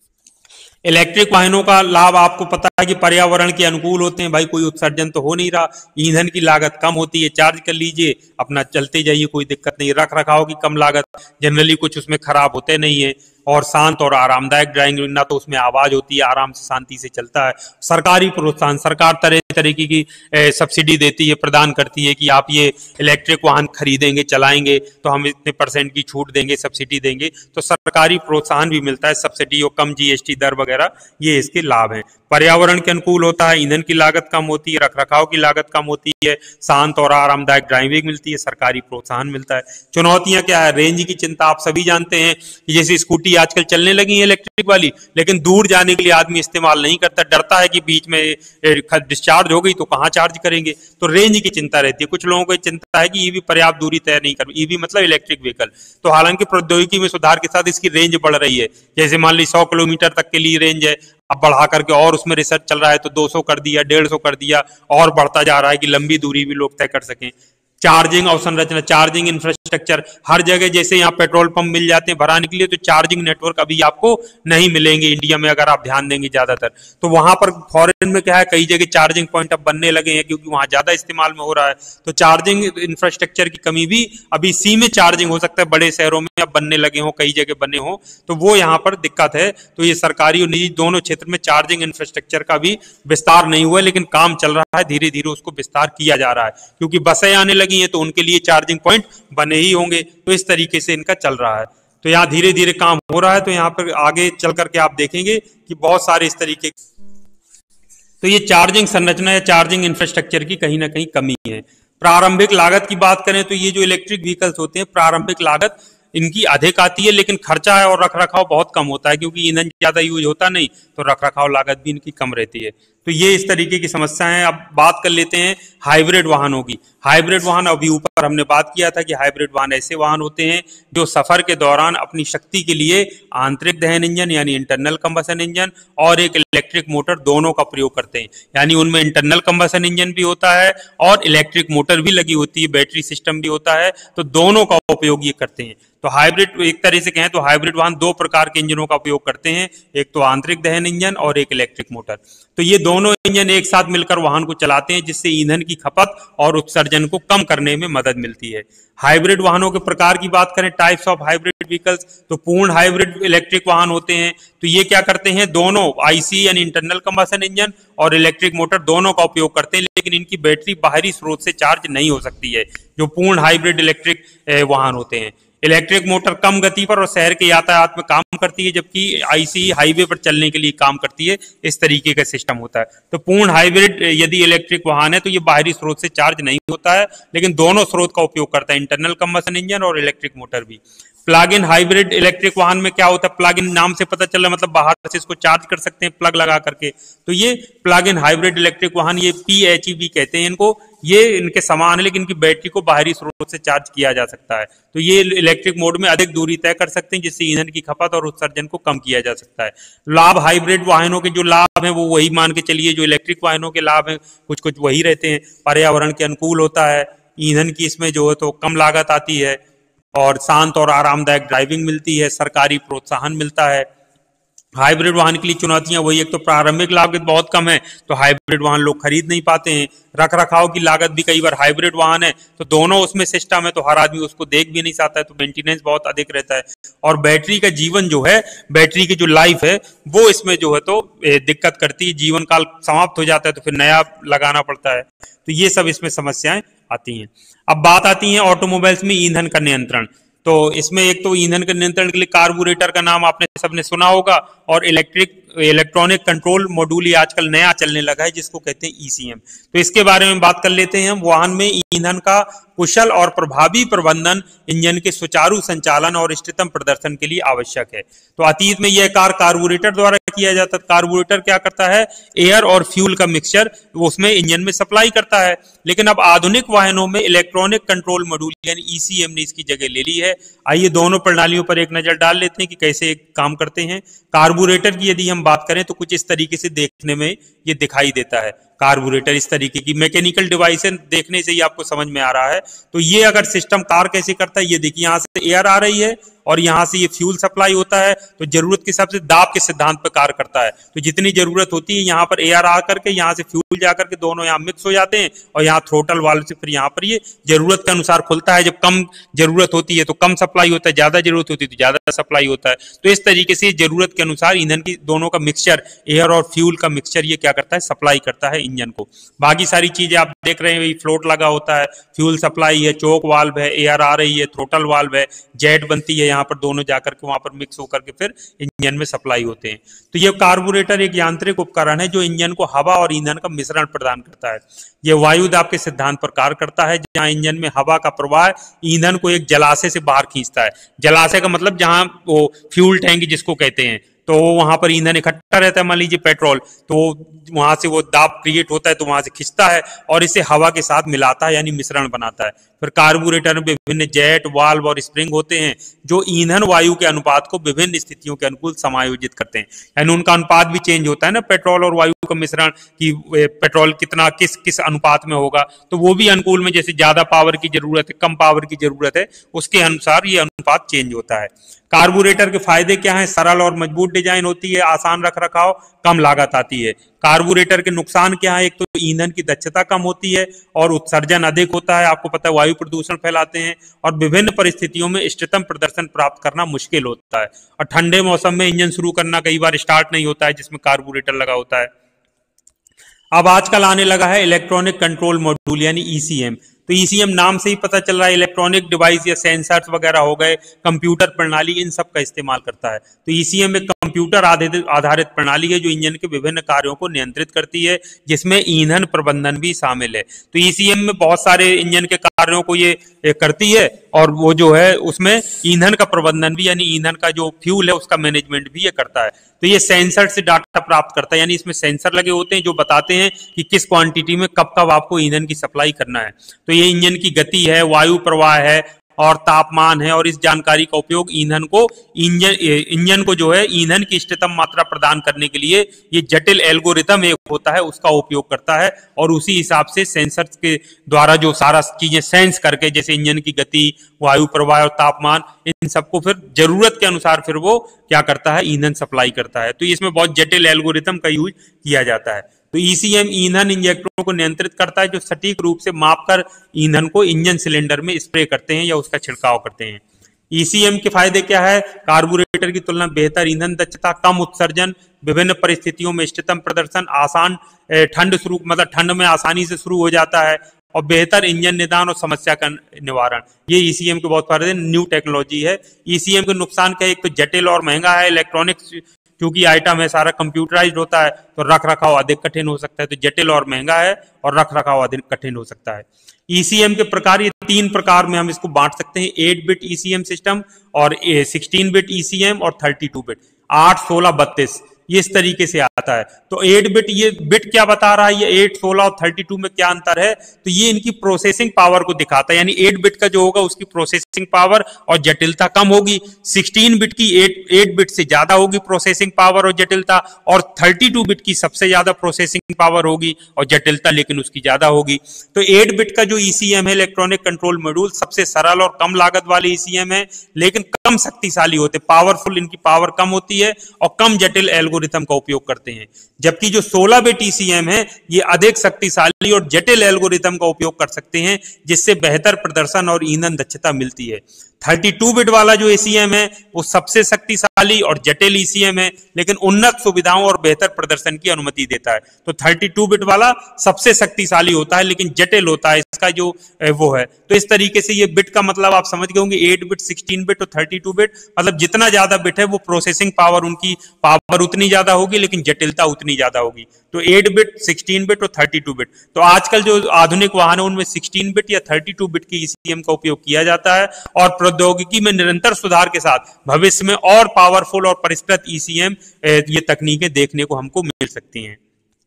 S1: इलेक्ट्रिक वाहनों का लाभ आपको पता है कि पर्यावरण के अनुकूल होते हैं। भाई कोई उत्सर्जन तो हो नहीं रहा, ईंधन की लागत कम होती है, चार्ज कर लीजिए, अपना चलते जाइए, कोई दिक्कत नहीं। रख रखाव की कम लागत, जनरली कुछ उसमें खराब होते नहीं है, और शांत और आरामदायक ड्राइविंग, ना तो उसमें आवाज होती है, आराम से शांति से चलता है। सरकारी प्रोत्साहन, सरकार तरह तरीके की सब्सिडी देती है, प्रदान करती है कि आप ये इलेक्ट्रिक वाहन खरीदेंगे, चलाएंगे तो हम इतने परसेंट की छूट देंगे, सब्सिडी देंगे, तो सरकारी प्रोत्साहन भी मिलता है, सब्सिडी और कम जीएसटी दर वगैरह, ये इसके लाभ हैं। पर्यावरण के अनुकूल होता है, ईंधन की लागत कम होती है, रखरखाव की लागत कम होती है, शांत और आरामदायक ड्राइविंग मिलती है, सरकारी प्रोत्साहन मिलता है। चुनौतियां क्या है, रेंज की चिंता आप सभी जानते हैं कि जैसे स्कूटी आजकल चलने लगी है इलेक्ट्रिक वाली, लेकिन दूर जाने के लिए आदमी इस्तेमाल नहीं करता, डरता है कि बीच में डिस्चार्ज हो गई तो कहां चार्ज करेंगे, तो रेंज की चिंता रहती है। कुछ लोगों को चिंता है कि ईवी पर्याप्त दूरी तय नहीं कर, ईवी मतलब इलेक्ट्रिक व्हीकल, तो हालांकि प्रौद्योगिकी में सुधार के साथ इसकी रेंज बढ़ रही है। जैसे मान ली सौ किलोमीटर तक के लिए रेंज है, अब बढ़ा करके और उसमें रिसर्च चल रहा है तो दो सौ कर दिया, डेढ़ सौ कर दिया, और बढ़ता जा रहा है कि लंबी दूरी भी लोग तय कर सकें। चार्जिंग अवसंरचना, चार्जिंग इंफ्रास्ट्रक्चर, हर जगह जैसे यहाँ पेट्रोल पंप मिल जाते हैं भराने के लिए, तो चार्जिंग नेटवर्क अभी आपको नहीं मिलेंगे इंडिया में, अगर आप ध्यान देंगे ज्यादातर। तो वहां पर फॉरेन में क्या है, कई जगह चार्जिंग पॉइंट अब बनने लगे हैं क्योंकि वहां ज्यादा इस्तेमाल में हो रहा है। तो चार्जिंग इंफ्रास्ट्रक्चर की कमी भी, अभी सीमित चार्जिंग हो सकता है बड़े शहरों में अब बनने लगे हो, कई जगह बने हो, तो वो यहाँ पर दिक्कत है। तो ये सरकारी और निजी दोनों क्षेत्र में चार्जिंग इंफ्रास्ट्रक्चर का भी विस्तार नहीं हुआ, लेकिन काम चल रहा है, धीरे धीरे उसको विस्तार किया जा रहा है, क्योंकि बसें आने लगी हैं तो उनके लिए चार्जिंग पॉइंट बने ही होंगे। तो इस तरीके से इनका चल रहा है। तो यहाँ धीरे धीरे काम हो रहा है। तो यहाँ पर आगे चल करके आप देखेंगे कि बहुत सारे इस तरीके, तो ये चार्जिंग संरचना या चार्जिंग इंफ्रास्ट्रक्चर की कहीं ना कहीं कमी है। प्रारंभिक लागत की बात करें तो ये जो इलेक्ट्रिक व्हीकल्स होते हैं, प्रारंभिक लागत इनकी अधिक आती है, लेकिन खर्चा है और रखरखाव बहुत कम होता है, क्योंकि ईंधन ज्यादा यूज होता नहीं, तो रखरखाव लागत भी इनकी कम रहती है। तो ये इस तरीके की समस्या है। अब बात कर लेते हैं हाइब्रिड वाहनों की। हाइब्रिड वाहन, अभी ऊपर हमने बात किया था कि हाइब्रिड वाहन ऐसे वाहन होते हैं जो सफर के दौरान अपनी शक्ति के लिए आंतरिक दहन इंजन यानी इंटरनल कंबशन इंजन और एक इलेक्ट्रिक मोटर दोनों का प्रयोग करते हैं। यानी उनमें इंटरनल कंबशन इंजन भी होता है और इलेक्ट्रिक मोटर भी लगी होती है, बैटरी सिस्टम भी होता है, तो दोनों का उपयोग ये करते हैं। तो हाइब्रिड, एक तरह से कहें तो हाइब्रिड वाहन दो प्रकार के इंजनों का उपयोग करते हैं, एक तो आंतरिक दहन इंजन और एक इलेक्ट्रिक मोटर। तो ये दोनों इंजन एक साथ मिलकर वाहन को चलाते हैं, जिससे ईंधन की खपत और उत्सर्जन को कम करने में मदद मिलती है। हाइब्रिड वाहनों के प्रकार की बात करें, टाइप्स ऑफ हाइब्रिड व्हीकल्स, तो पूर्ण हाइब्रिड इलेक्ट्रिक वाहन होते हैं। तो ये क्या करते हैं, दोनों आईसी यानी इंटरनल कंबशन इंजन और इलेक्ट्रिक मोटर दोनों का उपयोग करते हैं, लेकिन इनकी बैटरी बाहरी स्रोत से चार्ज नहीं हो सकती है, जो पूर्ण हाइब्रिड इलेक्ट्रिक वाहन होते हैं। इलेक्ट्रिक मोटर कम गति पर और शहर के यातायात में काम करती है, जबकि आईसी हाईवे पर चलने के लिए काम करती है। इस तरीके का सिस्टम होता है। तो पूर्ण हाइब्रिड यदि इलेक्ट्रिक वाहन है तो ये बाहरी स्रोत से चार्ज नहीं होता है, लेकिन दोनों स्रोत का उपयोग करता है, इंटरनल कंबशन इंजन और इलेक्ट्रिक मोटर भी। प्लग इन हाइब्रिड इलेक्ट्रिक वाहन में क्या होता है, प्लग इन नाम से पता चल रहा है, मतलब बाहर से इसको चार्ज कर सकते हैं प्लग लगा करके। तो ये प्लग इन हाइब्रिड इलेक्ट्रिक वाहन, ये पीएचईवी कहते हैं इनको, ये इनके समान है, लेकिन इनकी बैटरी को बाहरी स्रोत से चार्ज किया जा सकता है। तो ये इलेक्ट्रिक मोड में अधिक दूरी तय कर सकते हैं, जिससे ईंधन की खपत और उत्सर्जन को कम किया जा सकता है। लाभ, हाइब्रिड वाहनों के जो लाभ हैं वो वही मान के चलिए जो इलेक्ट्रिक वाहनों के लाभ हैं, कुछ कुछ वही रहते हैं। पर्यावरण के अनुकूल होता है, ईंधन की इसमें जो है तो कम लागत आती है और शांत और आरामदायक ड्राइविंग मिलती है, सरकारी प्रोत्साहन मिलता है। हाइब्रिड वाहन के लिए चुनौतियां वही, एक तो प्रारंभिक लागत बहुत कम है, तो हाइब्रिड वाहन लोग खरीद नहीं पाते हैं। रख रखाव की लागत भी, कई बार हाइब्रिड वाहन है तो दोनों उसमें सिस्टम है, तो हर आदमी उसको देख भी नहीं सकता है, तो मेंटेनेंस बहुत अधिक रहता है। और बैटरी का जीवन जो है, बैटरी की जो लाइफ है वो इसमें जो है तो दिक्कत करती है, जीवन काल समाप्त हो जाता है तो फिर नया लगाना पड़ता है। तो ये सब इसमें समस्याएं आती हैं। अब बात आती है ऑटोमोबाइल्स में ईंधन का नियंत्रण। तो इसमें एक तो ईंधन के नियंत्रण के लिए कार्बोरेटर का नाम आपने सबने सुना होगा, और इलेक्ट्रिक इलेक्ट्रॉनिक कंट्रोल मॉड्यूल ये आजकल नया चलने लगा है, जिसको कहते हैं ईसीएम। तो इसके बारे में बात कर लेते हैं हम। वाहन में ईंधन का कुशल और प्रभावी प्रबंधन इंजन के सुचारू संचालन और इष्टतम प्रदर्शन के लिए आवश्यक है। तो अतीत में यह कार्य कार्बोरेटर द्वारा किया जाता है। कार्बोरेटर क्या करता है, एयर और फ्यूल का मिक्सचर उसमें इंजन में सप्लाई करता है। लेकिन अब आधुनिक वाहनों में इलेक्ट्रॉनिक कंट्रोल मॉड्यूल यानी ईसीएम ने इसकी जगह ले ली है। आइए दोनों प्रणालियों पर एक नजर डाल लेते हैं कि कैसे काम करते हैं। कार्बोरेटर की यदि हम बात करें तो कुछ इस तरीके से देखने में ये दिखाई देता है। कार्बोरेटर इस तरीके की मैकेनिकल डिवाइस है, देखने से ही आपको समझ में आ रहा है। तो ये अगर सिस्टम कार कैसे करता है, ये देखिए यहाँ से एयर आ रही है और यहाँ से ये फ्यूल सप्लाई होता है, तो जरूरत के हिसाब से दाब के सिद्धांत पर कार्य करता है। तो जितनी जरूरत होती है यहाँ पर एयर आकर के यहाँ से फ्यूल जाकर के दोनों यहाँ मिक्स हो जाते हैं, और यहाँ थ्रोटल वाल्व से फिर यहाँ पर ये जरूरत के अनुसार खुलता है। जब कम जरूरत होती है तो कम सप्लाई होता है, ज्यादा जरूरत होती है तो ज्यादा सप्लाई होता है। तो इस तरीके से जरूरत के अनुसार ईंधन की दोनों का मिक्सचर, एयर और फ्यूल का मिक्सचर ये क्या करता है, सप्लाई करता है इंजन को। बाकी सारी चीजें आप देख रहे हैं, फ्लोट लगा होता है, फ्यूल सप्लाई है, चोक वाल्व है, एयर आ रही है, थ्रोटल वाल्व है, जेट बनती है यहाँ पर, दोनों जाकर के वहां पर मिक्स होकर के फिर इंजन में सप्लाई होते हैं। तो ये कार्बोरेटर एक यांत्रिक उपकरण है जो इंजन को हवा और ईंधन का मिश्रण प्रदान करता है। यह वायु दाब के सिद्धांत पर कार्य करता है, जहां इंजन में हवा का प्रवाह ईंधन को एक जलाशय से बाहर खींचता है। जलाशय का मतलब जहां वो फ्यूल टैंक जिसको कहते हैं, तो वहां पर ईंधन इकट्ठा रहता है, मान लीजिए पेट्रोल, तो वहां से वो दाब क्रिएट होता है, तो वहां से खिंचता है और इसे हवा के साथ मिलाता है, यानी मिश्रण बनाता है। फिर कार्बोरेटर में विभिन्न जेट, वाल्व और स्प्रिंग होते हैं जो ईंधन वायु के अनुपात को विभिन्न स्थितियों के अनुकूल समायोजित करते हैं, यानी उनका अनुपात भी चेंज होता है ना, पेट्रोल और वायु का मिश्रण, कि पेट्रोल कितना किस किस अनुपात में होगा, तो वो भी अनुकूल में, जैसे ज्यादा पावर की जरूरत है, कम पावर की जरूरत है, उसके अनुसार ये अनुपात चेंज होता है। कार्बोरेटर के फायदे क्या हैं? सरल और मजबूत डिजाइन होती है, आसान रख रखाव, कम लागत आती है। कार्बोरेटर के नुकसान क्या है? एक तो ईंधन की दक्षता कम होती है और उत्सर्जन अधिक होता है, आपको पता है वायु प्रदूषण फैलाते हैं, और विभिन्न परिस्थितियों में इष्टतम प्रदर्शन प्राप्त करना मुश्किल होता है। और ठंडे मौसम में इंजन शुरू करना कई बार स्टार्ट नहीं होता है जिसमें कार्बोरेटर लगा होता है। अब आजकल आने लगा है इलेक्ट्रॉनिक कंट्रोल मॉड्यूल यानी ईसीएम। तो ईसीएम नाम से ही पता चल रहा है इलेक्ट्रॉनिक डिवाइस या सेंसर्स वगैरह हो गए, कंप्यूटर प्रणाली, इन सब का इस्तेमाल करता है। तो ईसीएम एक कंप्यूटर आधारित प्रणाली है जो इंजन के विभिन्न कार्यों को नियंत्रित करती है, जिसमें ईंधन प्रबंधन भी शामिल है। तो ईसीएम में बहुत सारे इंजन के कार्यों को ये करती है, और वो जो है उसमें ईंधन का प्रबंधन भी, यानी ईंधन का जो फ्यूल है उसका मैनेजमेंट भी ये करता है। तो ये सेंसर से डाटा प्राप्त करता है, यानी इसमें सेंसर लगे होते हैं जो बताते हैं कि किस क्वांटिटी में कब कब आपको ईंधन की सप्लाई करना है। तो ये इंजन की गति है, वायु प्रवाह है और तापमान है, और इस जानकारी का उपयोग ईंधन को इंजन इंजन को जो है ईंधन की इष्टतम मात्रा प्रदान करने के लिए ये जटिल एल्गोरिथम एक होता है उसका उपयोग करता है, और उसी हिसाब से सेंसर्स के द्वारा जो सारा चीजें सेंस करके, जैसे इंजन की गति, वायु प्रवाह और तापमान, इन सबको फिर जरूरत के अनुसार फिर वो क्या करता है, ईंधन सप्लाई करता है। तो इसमें बहुत जटिल एल्गोरिथम का यूज किया जाता है। तो ईसीएम ईंधन इंजेक्टरों को नियंत्रित करता है जो सटीक रूप से मापकर ईंधन को इंजन सिलेंडर में स्प्रे करते हैं या उसका छिड़काव करते हैं। ईसीएम के फायदे क्या है? कार्बोरेटर की तुलना बेहतर ईंधन दक्षता, कम उत्सर्जन, विभिन्न परिस्थितियों में इष्टतम प्रदर्शन, आसान ठंड शुरू मतलब ठंड में आसानी से शुरू हो जाता है, और बेहतर इंजन निदान और समस्या का निवारण। ये ईसीएम के बहुत फायदे, न्यू टेक्नोलॉजी है। ईसीएम के नुकसान क्या है? एक तो जटिल और महंगा है, इलेक्ट्रॉनिक्स क्योंकि आइटम है सारा कंप्यूटराइज्ड होता है, तो रख रखाव अधिक कठिन हो सकता है, तो जटिल और महंगा है और रख रखाव अधिक कठिन हो सकता है। ईसीएम के प्रकार, ये तीन प्रकार में हम इसको बांट सकते हैं, एट बिट ईसीएम सिस्टम और सिक्सटीन बिट ईसीएम और थर्टी टू बिट, आठ, सोलह, बत्तीस, ये इस तरीके से आता है। तो एट बिट, ये बिट क्या बता रहा है, ये एट, सोलह और थर्टी टू में क्या अंतर है? तो ये इनकी प्रोसेसिंग पावर को दिखाता है, यानी एट बिट का जो होगा उसकी प्रोसेसिंग पावर और जटिलता कम होगी, सिक्सटीन बिट की एट बिट से ज्यादा होगी प्रोसेसिंग पावर और जटिलता, और थर्टी टू बिट की सबसे ज्यादा प्रोसेसिंग पावर होगी और जटिलता लेकिन उसकी ज्यादा होगी। तो एट बिट का जो ईसीएम है, इलेक्ट्रॉनिक कंट्रोल मॉड्यूल, सबसे सरल और कम लागत वाले ईसीएम है, लेकिन कम शक्तिशाली होते, पावरफुल, इनकी पावर कम होती है और कम जटिल एल्गोरिथम का उपयोग करते हैं। जबकि जो सोलह बिट ईसीएम है, ये अधिक शक्तिशाली और जटिल एल्गोरिथम का उपयोग कर सकते हैं, जिससे बेहतर प्रदर्शन और ईंधन दक्षता मिलती है। थर्टी टू बिट वाला जो ईसीएम है वो सबसे शक्तिशाली और जटिल ईसीएम है, लेकिन उन्नत सुविधाओं और बेहतर प्रदर्शन की अनुमति देता है। तो थर्टी टू बिट वाला सबसे शक्तिशाली होता है लेकिन जटिल होता है, इसका जो वो है। तो इस तरीके से ये बिट का मतलब आप समझ गए होंगे, एट बिट, सिक्सटीन बिट और थर्टी टू बिट, मतलब जितना ज्यादा बिट है वो प्रोसेसिंग पावर, उनकी पावर उतनी ज्यादा होगी लेकिन जटिलता उतनी ज्यादा होगी। तो एट बिट, सिक्सटीन बिट और थर्टी टू बिट। तो आजकल जो आधुनिक वाहन है उनमें सिक्सटीन बिट या थर्टी टू बिट की ईसीएम का उपयोग किया जाता है, और प्रौद्योगिकी में निरंतर सुधार के साथ भविष्य में और पावरफुल और परिष्कृत ईसीएम ये तकनीकें देखने को हमको मिल सकती हैं।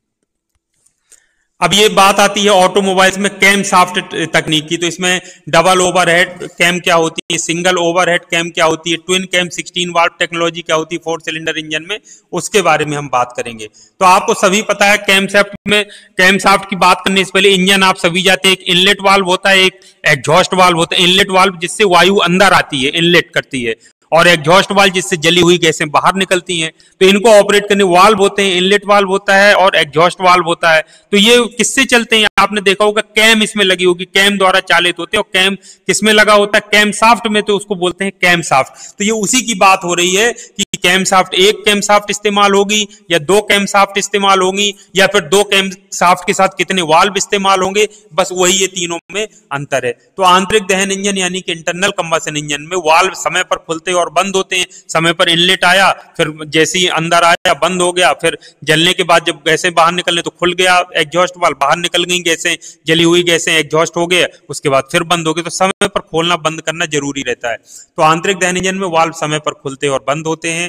S1: अब ये बात आती है ऑटोमोबाइल्स में कैम शाफ्ट तकनीक की। तो इसमें डबल ओवरहेड कैम क्या होती है, सिंगल ओवरहेड कैम क्या होती है, twin cam sixteen valve technology क्या होती है फोर सिलेंडर इंजन में, उसके बारे में हम बात करेंगे। तो आपको सभी पता है कैम शाफ्ट में, कैम शाफ्ट की बात करने से पहले इंजन आप सभी जाते हैं, एक इनलेट वाल्व होता है, एक एग्जॉस्ट वाल्व होता है। इनलेट वाल्व जिससे वायु अंदर आती है, इनलेट करती है, और एग्जॉस्ट वाल्व जिससे जली हुई गैसें बाहर निकलती हैं। तो इनको ऑपरेट करने वाल्व होते हैं, इनलेट वाल्व होता है और एग्जॉस्ट वाल्व होता है। तो ये किससे चलते हैं? आपने देखा होगा कैम इसमें लगी होगी, कैम द्वारा चालित होते हैं। और कैम किसमें लगा होता है? कैम शाफ्ट में, तो उसको बोलते हैं कैम शाफ्ट। तो ये उसी की बात हो रही है कि कैम शाफ्ट, एक कैम शाफ्ट इस्तेमाल होगी या दो कैम शाफ्ट इस्तेमाल होंगी, या फिर दो कैम शाफ्ट के साथ कितने वाल्व इस्तेमाल होंगे, बस वही ये तीनों में अंतर है। तो आंतरिक दहन इंजन यानी कि इंटरनल कंबशन इंजन में वाल्व समय पर खुलते और बंद होते हैं। समय पर इनलेट आया, फिर जैसे ही अंदर आया बंद हो गया, फिर जलने के बाद जब गैसें बाहर निकलने तो खुल गया एग्जॉस्ट वाल्व, बाहर निकल गई गैसें, जली हुई गैसें, एग्जॉस्ट हो गए, उसके बाद फिर बंद हो गए। तो समय पर खोलना बंद करना जरूरी रहता है। तो आंतरिक दहन इंजन में वाल्व समय पर खुलते और बंद होते हैं।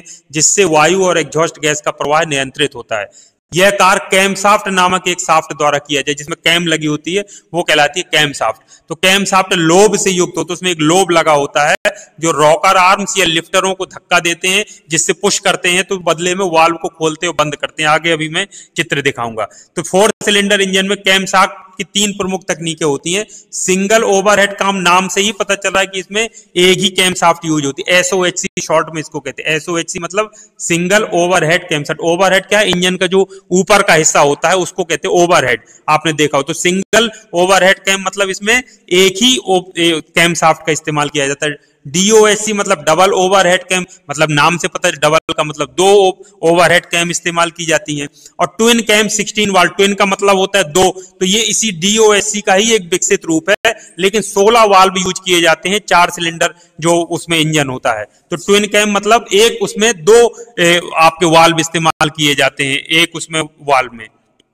S1: हैं, जिससे वायु और एग्जॉस्ट गैस का प्रवाह नियंत्रित होता है। यह कार्य कैमशाफ्ट नामक एक शाफ्ट द्वारा किया जाए, जिसमें कैम लगी होती है, वो कहलाती है कैमशाफ्ट। तो कैमशाफ्ट लोब से युक्त होता है, उसमें एक लोब लगा होता है जो रॉकर आर्म्स या लिफ्टरों को धक्का देते हैं, जिससे पुश करते हैं तो बदले में वाल्व को खोलते और बंद करते हैं। आगे अभी मैं चित्र दिखाऊंगा। तो फोर सिलेंडर इंजन में कैमशाफ्ट की तीन प्रमुख तकनीकें होती हैं। सिंगल ओवरहेड काम, नाम से ही पता चल रहा है कि इसमें एक ही कैमशाफ्ट यूज होती है। एसओएचसी शॉर्ट में इसको कहते हैं। एसओएचसी मतलब सिंगल ओवरहेड कैमशाफ्ट। ओवरहेड क्या है? इंजन का जो ऊपर का हिस्सा होता है उसको कहते हैं ओवरहेड। आपने देखा हो तो सिंगल ओवरहेड कैम मतलब इसमें एक ही कैमशाफ्ट का इस्तेमाल किया जाता है। डीओएससी मतलब डबल ओवरहेड कैम, मतलब नाम से पता है डबल का मतलब दो ओवरहेड कैम इस्तेमाल की जाती हैं। और twin cam sixteen valve, twin का मतलब होता है दो, तो ये इसी डीओएससी का ही एक विकसित रूप है, लेकिन सोलह वाल्व यूज किए जाते हैं, चार सिलेंडर जो उसमें इंजन होता है। तो ट्विन कैम मतलब एक उसमें दो ए, आपके वाल्व इस्तेमाल किए जाते हैं, एक उसमें वाल्व में,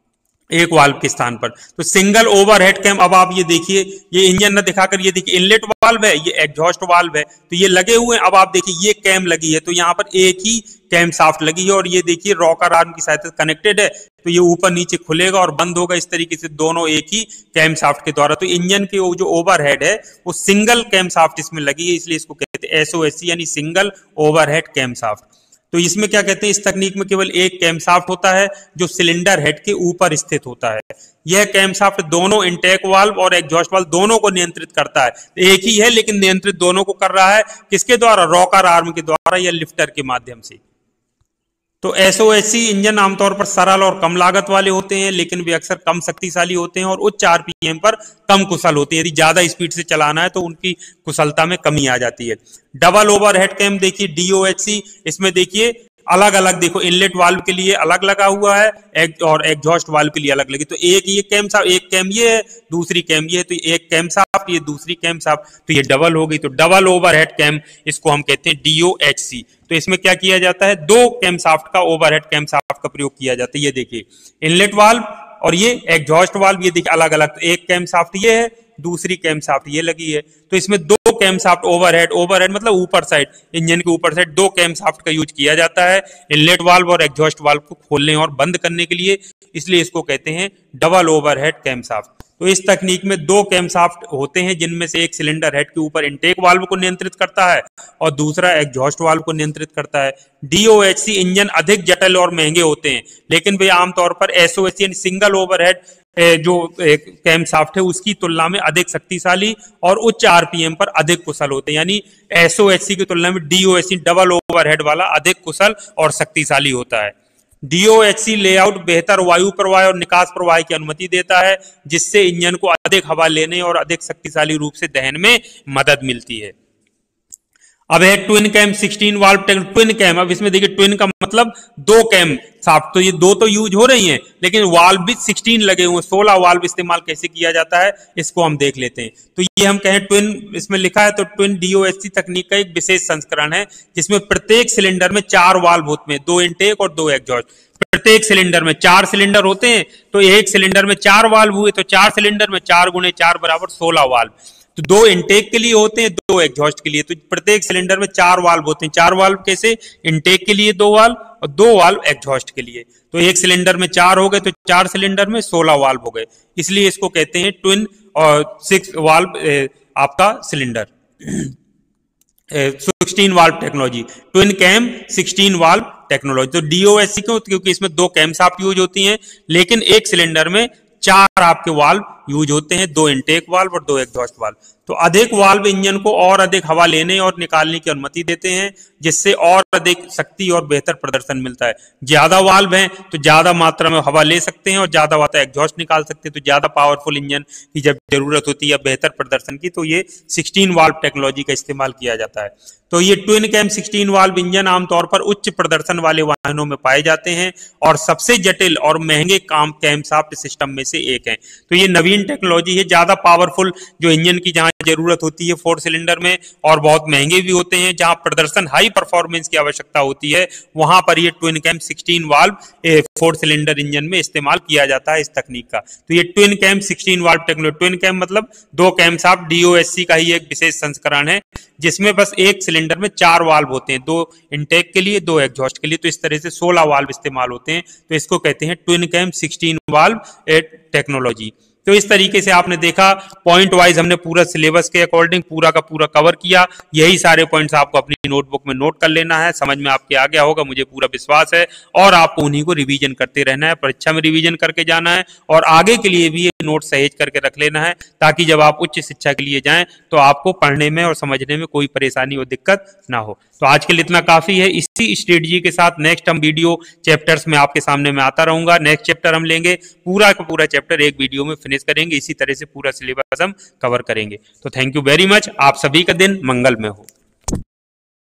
S1: एक वाल्व के स्थान पर। तो सिंगल ओवरहेड कैम, अब आप ये देखिए, ये इंजन न दिखाकर ये देखिए इनलेट वाल्व है, ये एग्जॉस्ट वाल्व है, तो ये लगे हुए हैं। अब आप देखिए ये कैम लगी है, तो यहाँ पर एक ही कैम शाफ्ट लगी है, और ये देखिए रॉकर आर्म की सहायता से कनेक्टेड है, तो ये ऊपर नीचे खुलेगा और बंद होगा इस तरीके से, दोनों एक ही कैम शाफ्ट के द्वारा। तो इंजन के वो जो ओवरहेड है वो सिंगल कैम शाफ्ट इसमें लगी है, इसलिए इसको कहते हैं एसओएससी यानी सिंगल ओवरहेड कैम शाफ्ट। तो इसमें क्या कहते हैं, इस तकनीक में केवल एक कैमशाफ्ट होता है जो सिलेंडर हेड के ऊपर स्थित होता है। यह कैमशाफ्ट दोनों इंटेक वाल्व और एग्जॉस्ट वाल्व दोनों को नियंत्रित करता है। एक ही है लेकिन नियंत्रित दोनों को कर रहा है, किसके द्वारा? रॉकर आर्म के द्वारा या लिफ्टर के माध्यम से। तो एसओएचसी इंजन आमतौर पर सरल और कम लागत वाले होते हैं, लेकिन वे अक्सर कम शक्तिशाली होते हैं और उच्च आरपीएम पर कम कुशल होते हैं। यदि ज्यादा स्पीड से चलाना है तो उनकी कुशलता में कमी आ जाती है। डबल ओवरहेड कैम देखिए डीओएचसी, इसमें देखिए अलग अलग, देखो इनलेट वाल्व के लिए अलग लगा हुआ है एक, और एग्जॉस्ट वाल्व के लिए अलग लगी। तो एक ये कैम शाफ्ट, एक कैम ये है, दूसरी कैम ये है, तो एक कैम शाफ्ट, ये दूसरी कैम शाफ्ट, तो ये डबल हो गई। तो डबल ओवरहेड कैम, इसको हम कहते हैं डीओएचसी। तो इसमें क्या किया जाता है, दो कैम शाफ्ट का, ओवरहेड कैम शाफ्ट का प्रयोग किया जाता है। ये देखिए इनलेट वाल्व और ये एग्जॉस्ट वाल्व, ये देखिए अलग अलग, एक कैम शाफ्ट ये है, दूसरी कैम शाफ्ट ये लगी है। तो इसमें दो कैम शाफ्ट ओवरहेड, ओवरहेड मतलब ऊपर साइड, इंजन के ऊपर साइड दो कैम शाफ्ट का यूज किया जाता है इनलेट वाल्व और एग्जॉस्ट वाल्व को खोलने और बंद करने के लिए, इसलिए इसको कहते हैं डबल ओवरहेड कैम शाफ्ट। तो इस तकनीक में दो कैम शाफ्ट होते हैं, जिनमें से एक सिलेंडर हेड के ऊपर इंटेक वाल्व को नियंत्रित करता है और दूसरा एग्जॉस्ट वाल्व को नियंत्रित करता है। डीओएचसी इंजन अधिक जटिल और महंगे होते हैं, लेकिन वे आमतौर पर एसओएचसी यानी सिंगल ओवरहेड जो कैम शाफ्ट है उसकी तुलना में अधिक शक्तिशाली और उच्च आरपीएम पर अधिक कुशल होते हैं। यानी एसओएचसी की तुलना में डीओएचसी डबल ओवरहेड वाला अधिक कुशल और शक्तिशाली होता है। डीओएचसी लेआउट बेहतर वायु प्रवाह और निकास प्रवाह की अनुमति देता है, जिससे इंजन को अधिक हवा लेने और अधिक शक्तिशाली रूप से दहन में मदद मिलती है। अब है twin cam sixteen valve twin cam. अब इसमें देखिए ट्विन का मतलब दो कैम शाफ्ट, तो ये दो तो यूज हो रही हैं, लेकिन वाल्व भी सिक्सटीन लगे हुए, सोलह वाल्व इस्तेमाल कैसे किया जाता है इसको हम देख लेते हैं। तो ये हम कहें ट्विन, इसमें लिखा है तो ट्विन डीओएचसी तकनीक का एक विशेष संस्करण है, जिसमें प्रत्येक सिलेंडर में चार वाल्व होते हैं, दो इंटेक और दो एग्जॉस्ट। प्रत्येक सिलेंडर में चार सिलेंडर होते हैं, तो एक सिलेंडर में चार वाल्व हुए, तो चार सिलेंडर में चार गुणे चार बराबर सोलह वाल्व। तो दो इंटेक के लिए होते हैं, दो एग्जॉस्ट के लिए। तो प्रत्येक सिलेंडर में चार वाल्व होते हैं। चार वाल्व कैसे? इंटेक के लिए दो वाल्व और दो वाल्व एग्जॉस्ट के लिए। तो एक सिलेंडर में चार हो गए, तो चार सिलेंडर में सोलह वाल्व हो गए, इसलिए इसको कहते हैं ट्विन और सिक्स वाल्व आपका cylinder, sixteen valve technology, twin cam sixteen valve technology. तो डीओएचसी क्यों? क्योंकि इसमें दो कैम शाफ्ट यूज होती हैं, लेकिन एक सिलेंडर में चार आपके वाल्व यूज होते हैं, दो इंटेक वाल्व और दो एग्जॉस्ट वाल्व। तो अधिक वाल्व इंजन को और अधिक हवा लेने और निकालने की अनुमति देते हैं, जिससे और अधिक शक्ति और बेहतर प्रदर्शन मिलता है। ज्यादा वाल्व हैं तो ज्यादा मात्रा में हवा ले सकते हैं और ज्यादा मात्रा एग्जॉस्ट निकाल सकते हैं। तो ज्यादा पावरफुल इंजन की जब जरूरत होती है बेहतर प्रदर्शन की, तो ये सिक्सटीन वाल्व टेक्नोलॉजी का इस्तेमाल किया जाता है। तो ये twin cam sixteen valve engine आमतौर पर उच्च प्रदर्शन वाले वाहनों में पाए जाते हैं और सबसे जटिल और महंगे काम कैम शाफ्ट सिस्टम में से एक है। तो ये नवीन नवीन टेक्नोलॉजी है, ज्यादा पावरफुल जो इंजन की जहां जरूरत होती है फोर सिलेंडर में, और बहुत महंगे भी होते हैं, जहां प्रदर्शन हाई परफॉर्मेंस की आवश्यकता होती है, वहां पर ये twin cam sixteen valve four cylinder engine में इस्तेमाल किया जाता है इस तकनीक का। तो ये twin cam sixteen valve technology, twin cam मतलब दो कैम शाफ्ट, डीओएससी का ही एक विशेष संस्करण है जिसमें बस एक सिलेंडर में चार वाल्व होते हैं, दो इनटेक के लिए, दो एग्जॉस्ट के लिए। तो इस तरह से सोलह वाल्व इस्तेमाल होते हैं, तो इसको कहते हैं twin cam sixteen valve technology. तो इस तरीके से आपने देखा, पॉइंट वाइज हमने पूरा सिलेबस के अकॉर्डिंग पूरा का पूरा कवर किया। यही सारे पॉइंट्स आपको अपनी नोटबुक में नोट कर लेना है, समझ में आपके आ गया होगा मुझे पूरा विश्वास है, और आपको उन्हीं को रिवीजन करते रहना है, परीक्षा में रिवीजन करके जाना है, और आगे के लिए भी ये नोट सहेज करके रख लेना है, ताकि जब आप उच्च शिक्षा के लिए जाएं तो आपको पढ़ने में और समझने में कोई परेशानी और दिक्कत ना हो। तो आज के लिए इतना काफी है। इसी स्ट्रेटजी के साथ नेक्स्ट हम वीडियो चैप्टर्स में आपके सामने में आता रहूंगा। नेक्स्ट चैप्टर हम लेंगे, पूरा का पूरा चैप्टर एक वीडियो में फिनिश करेंगे, इसी तरह से पूरा सिलेबस हम कवर करेंगे। तो थैंक यू वेरी मच, आप सभी का दिन मंगल में हो।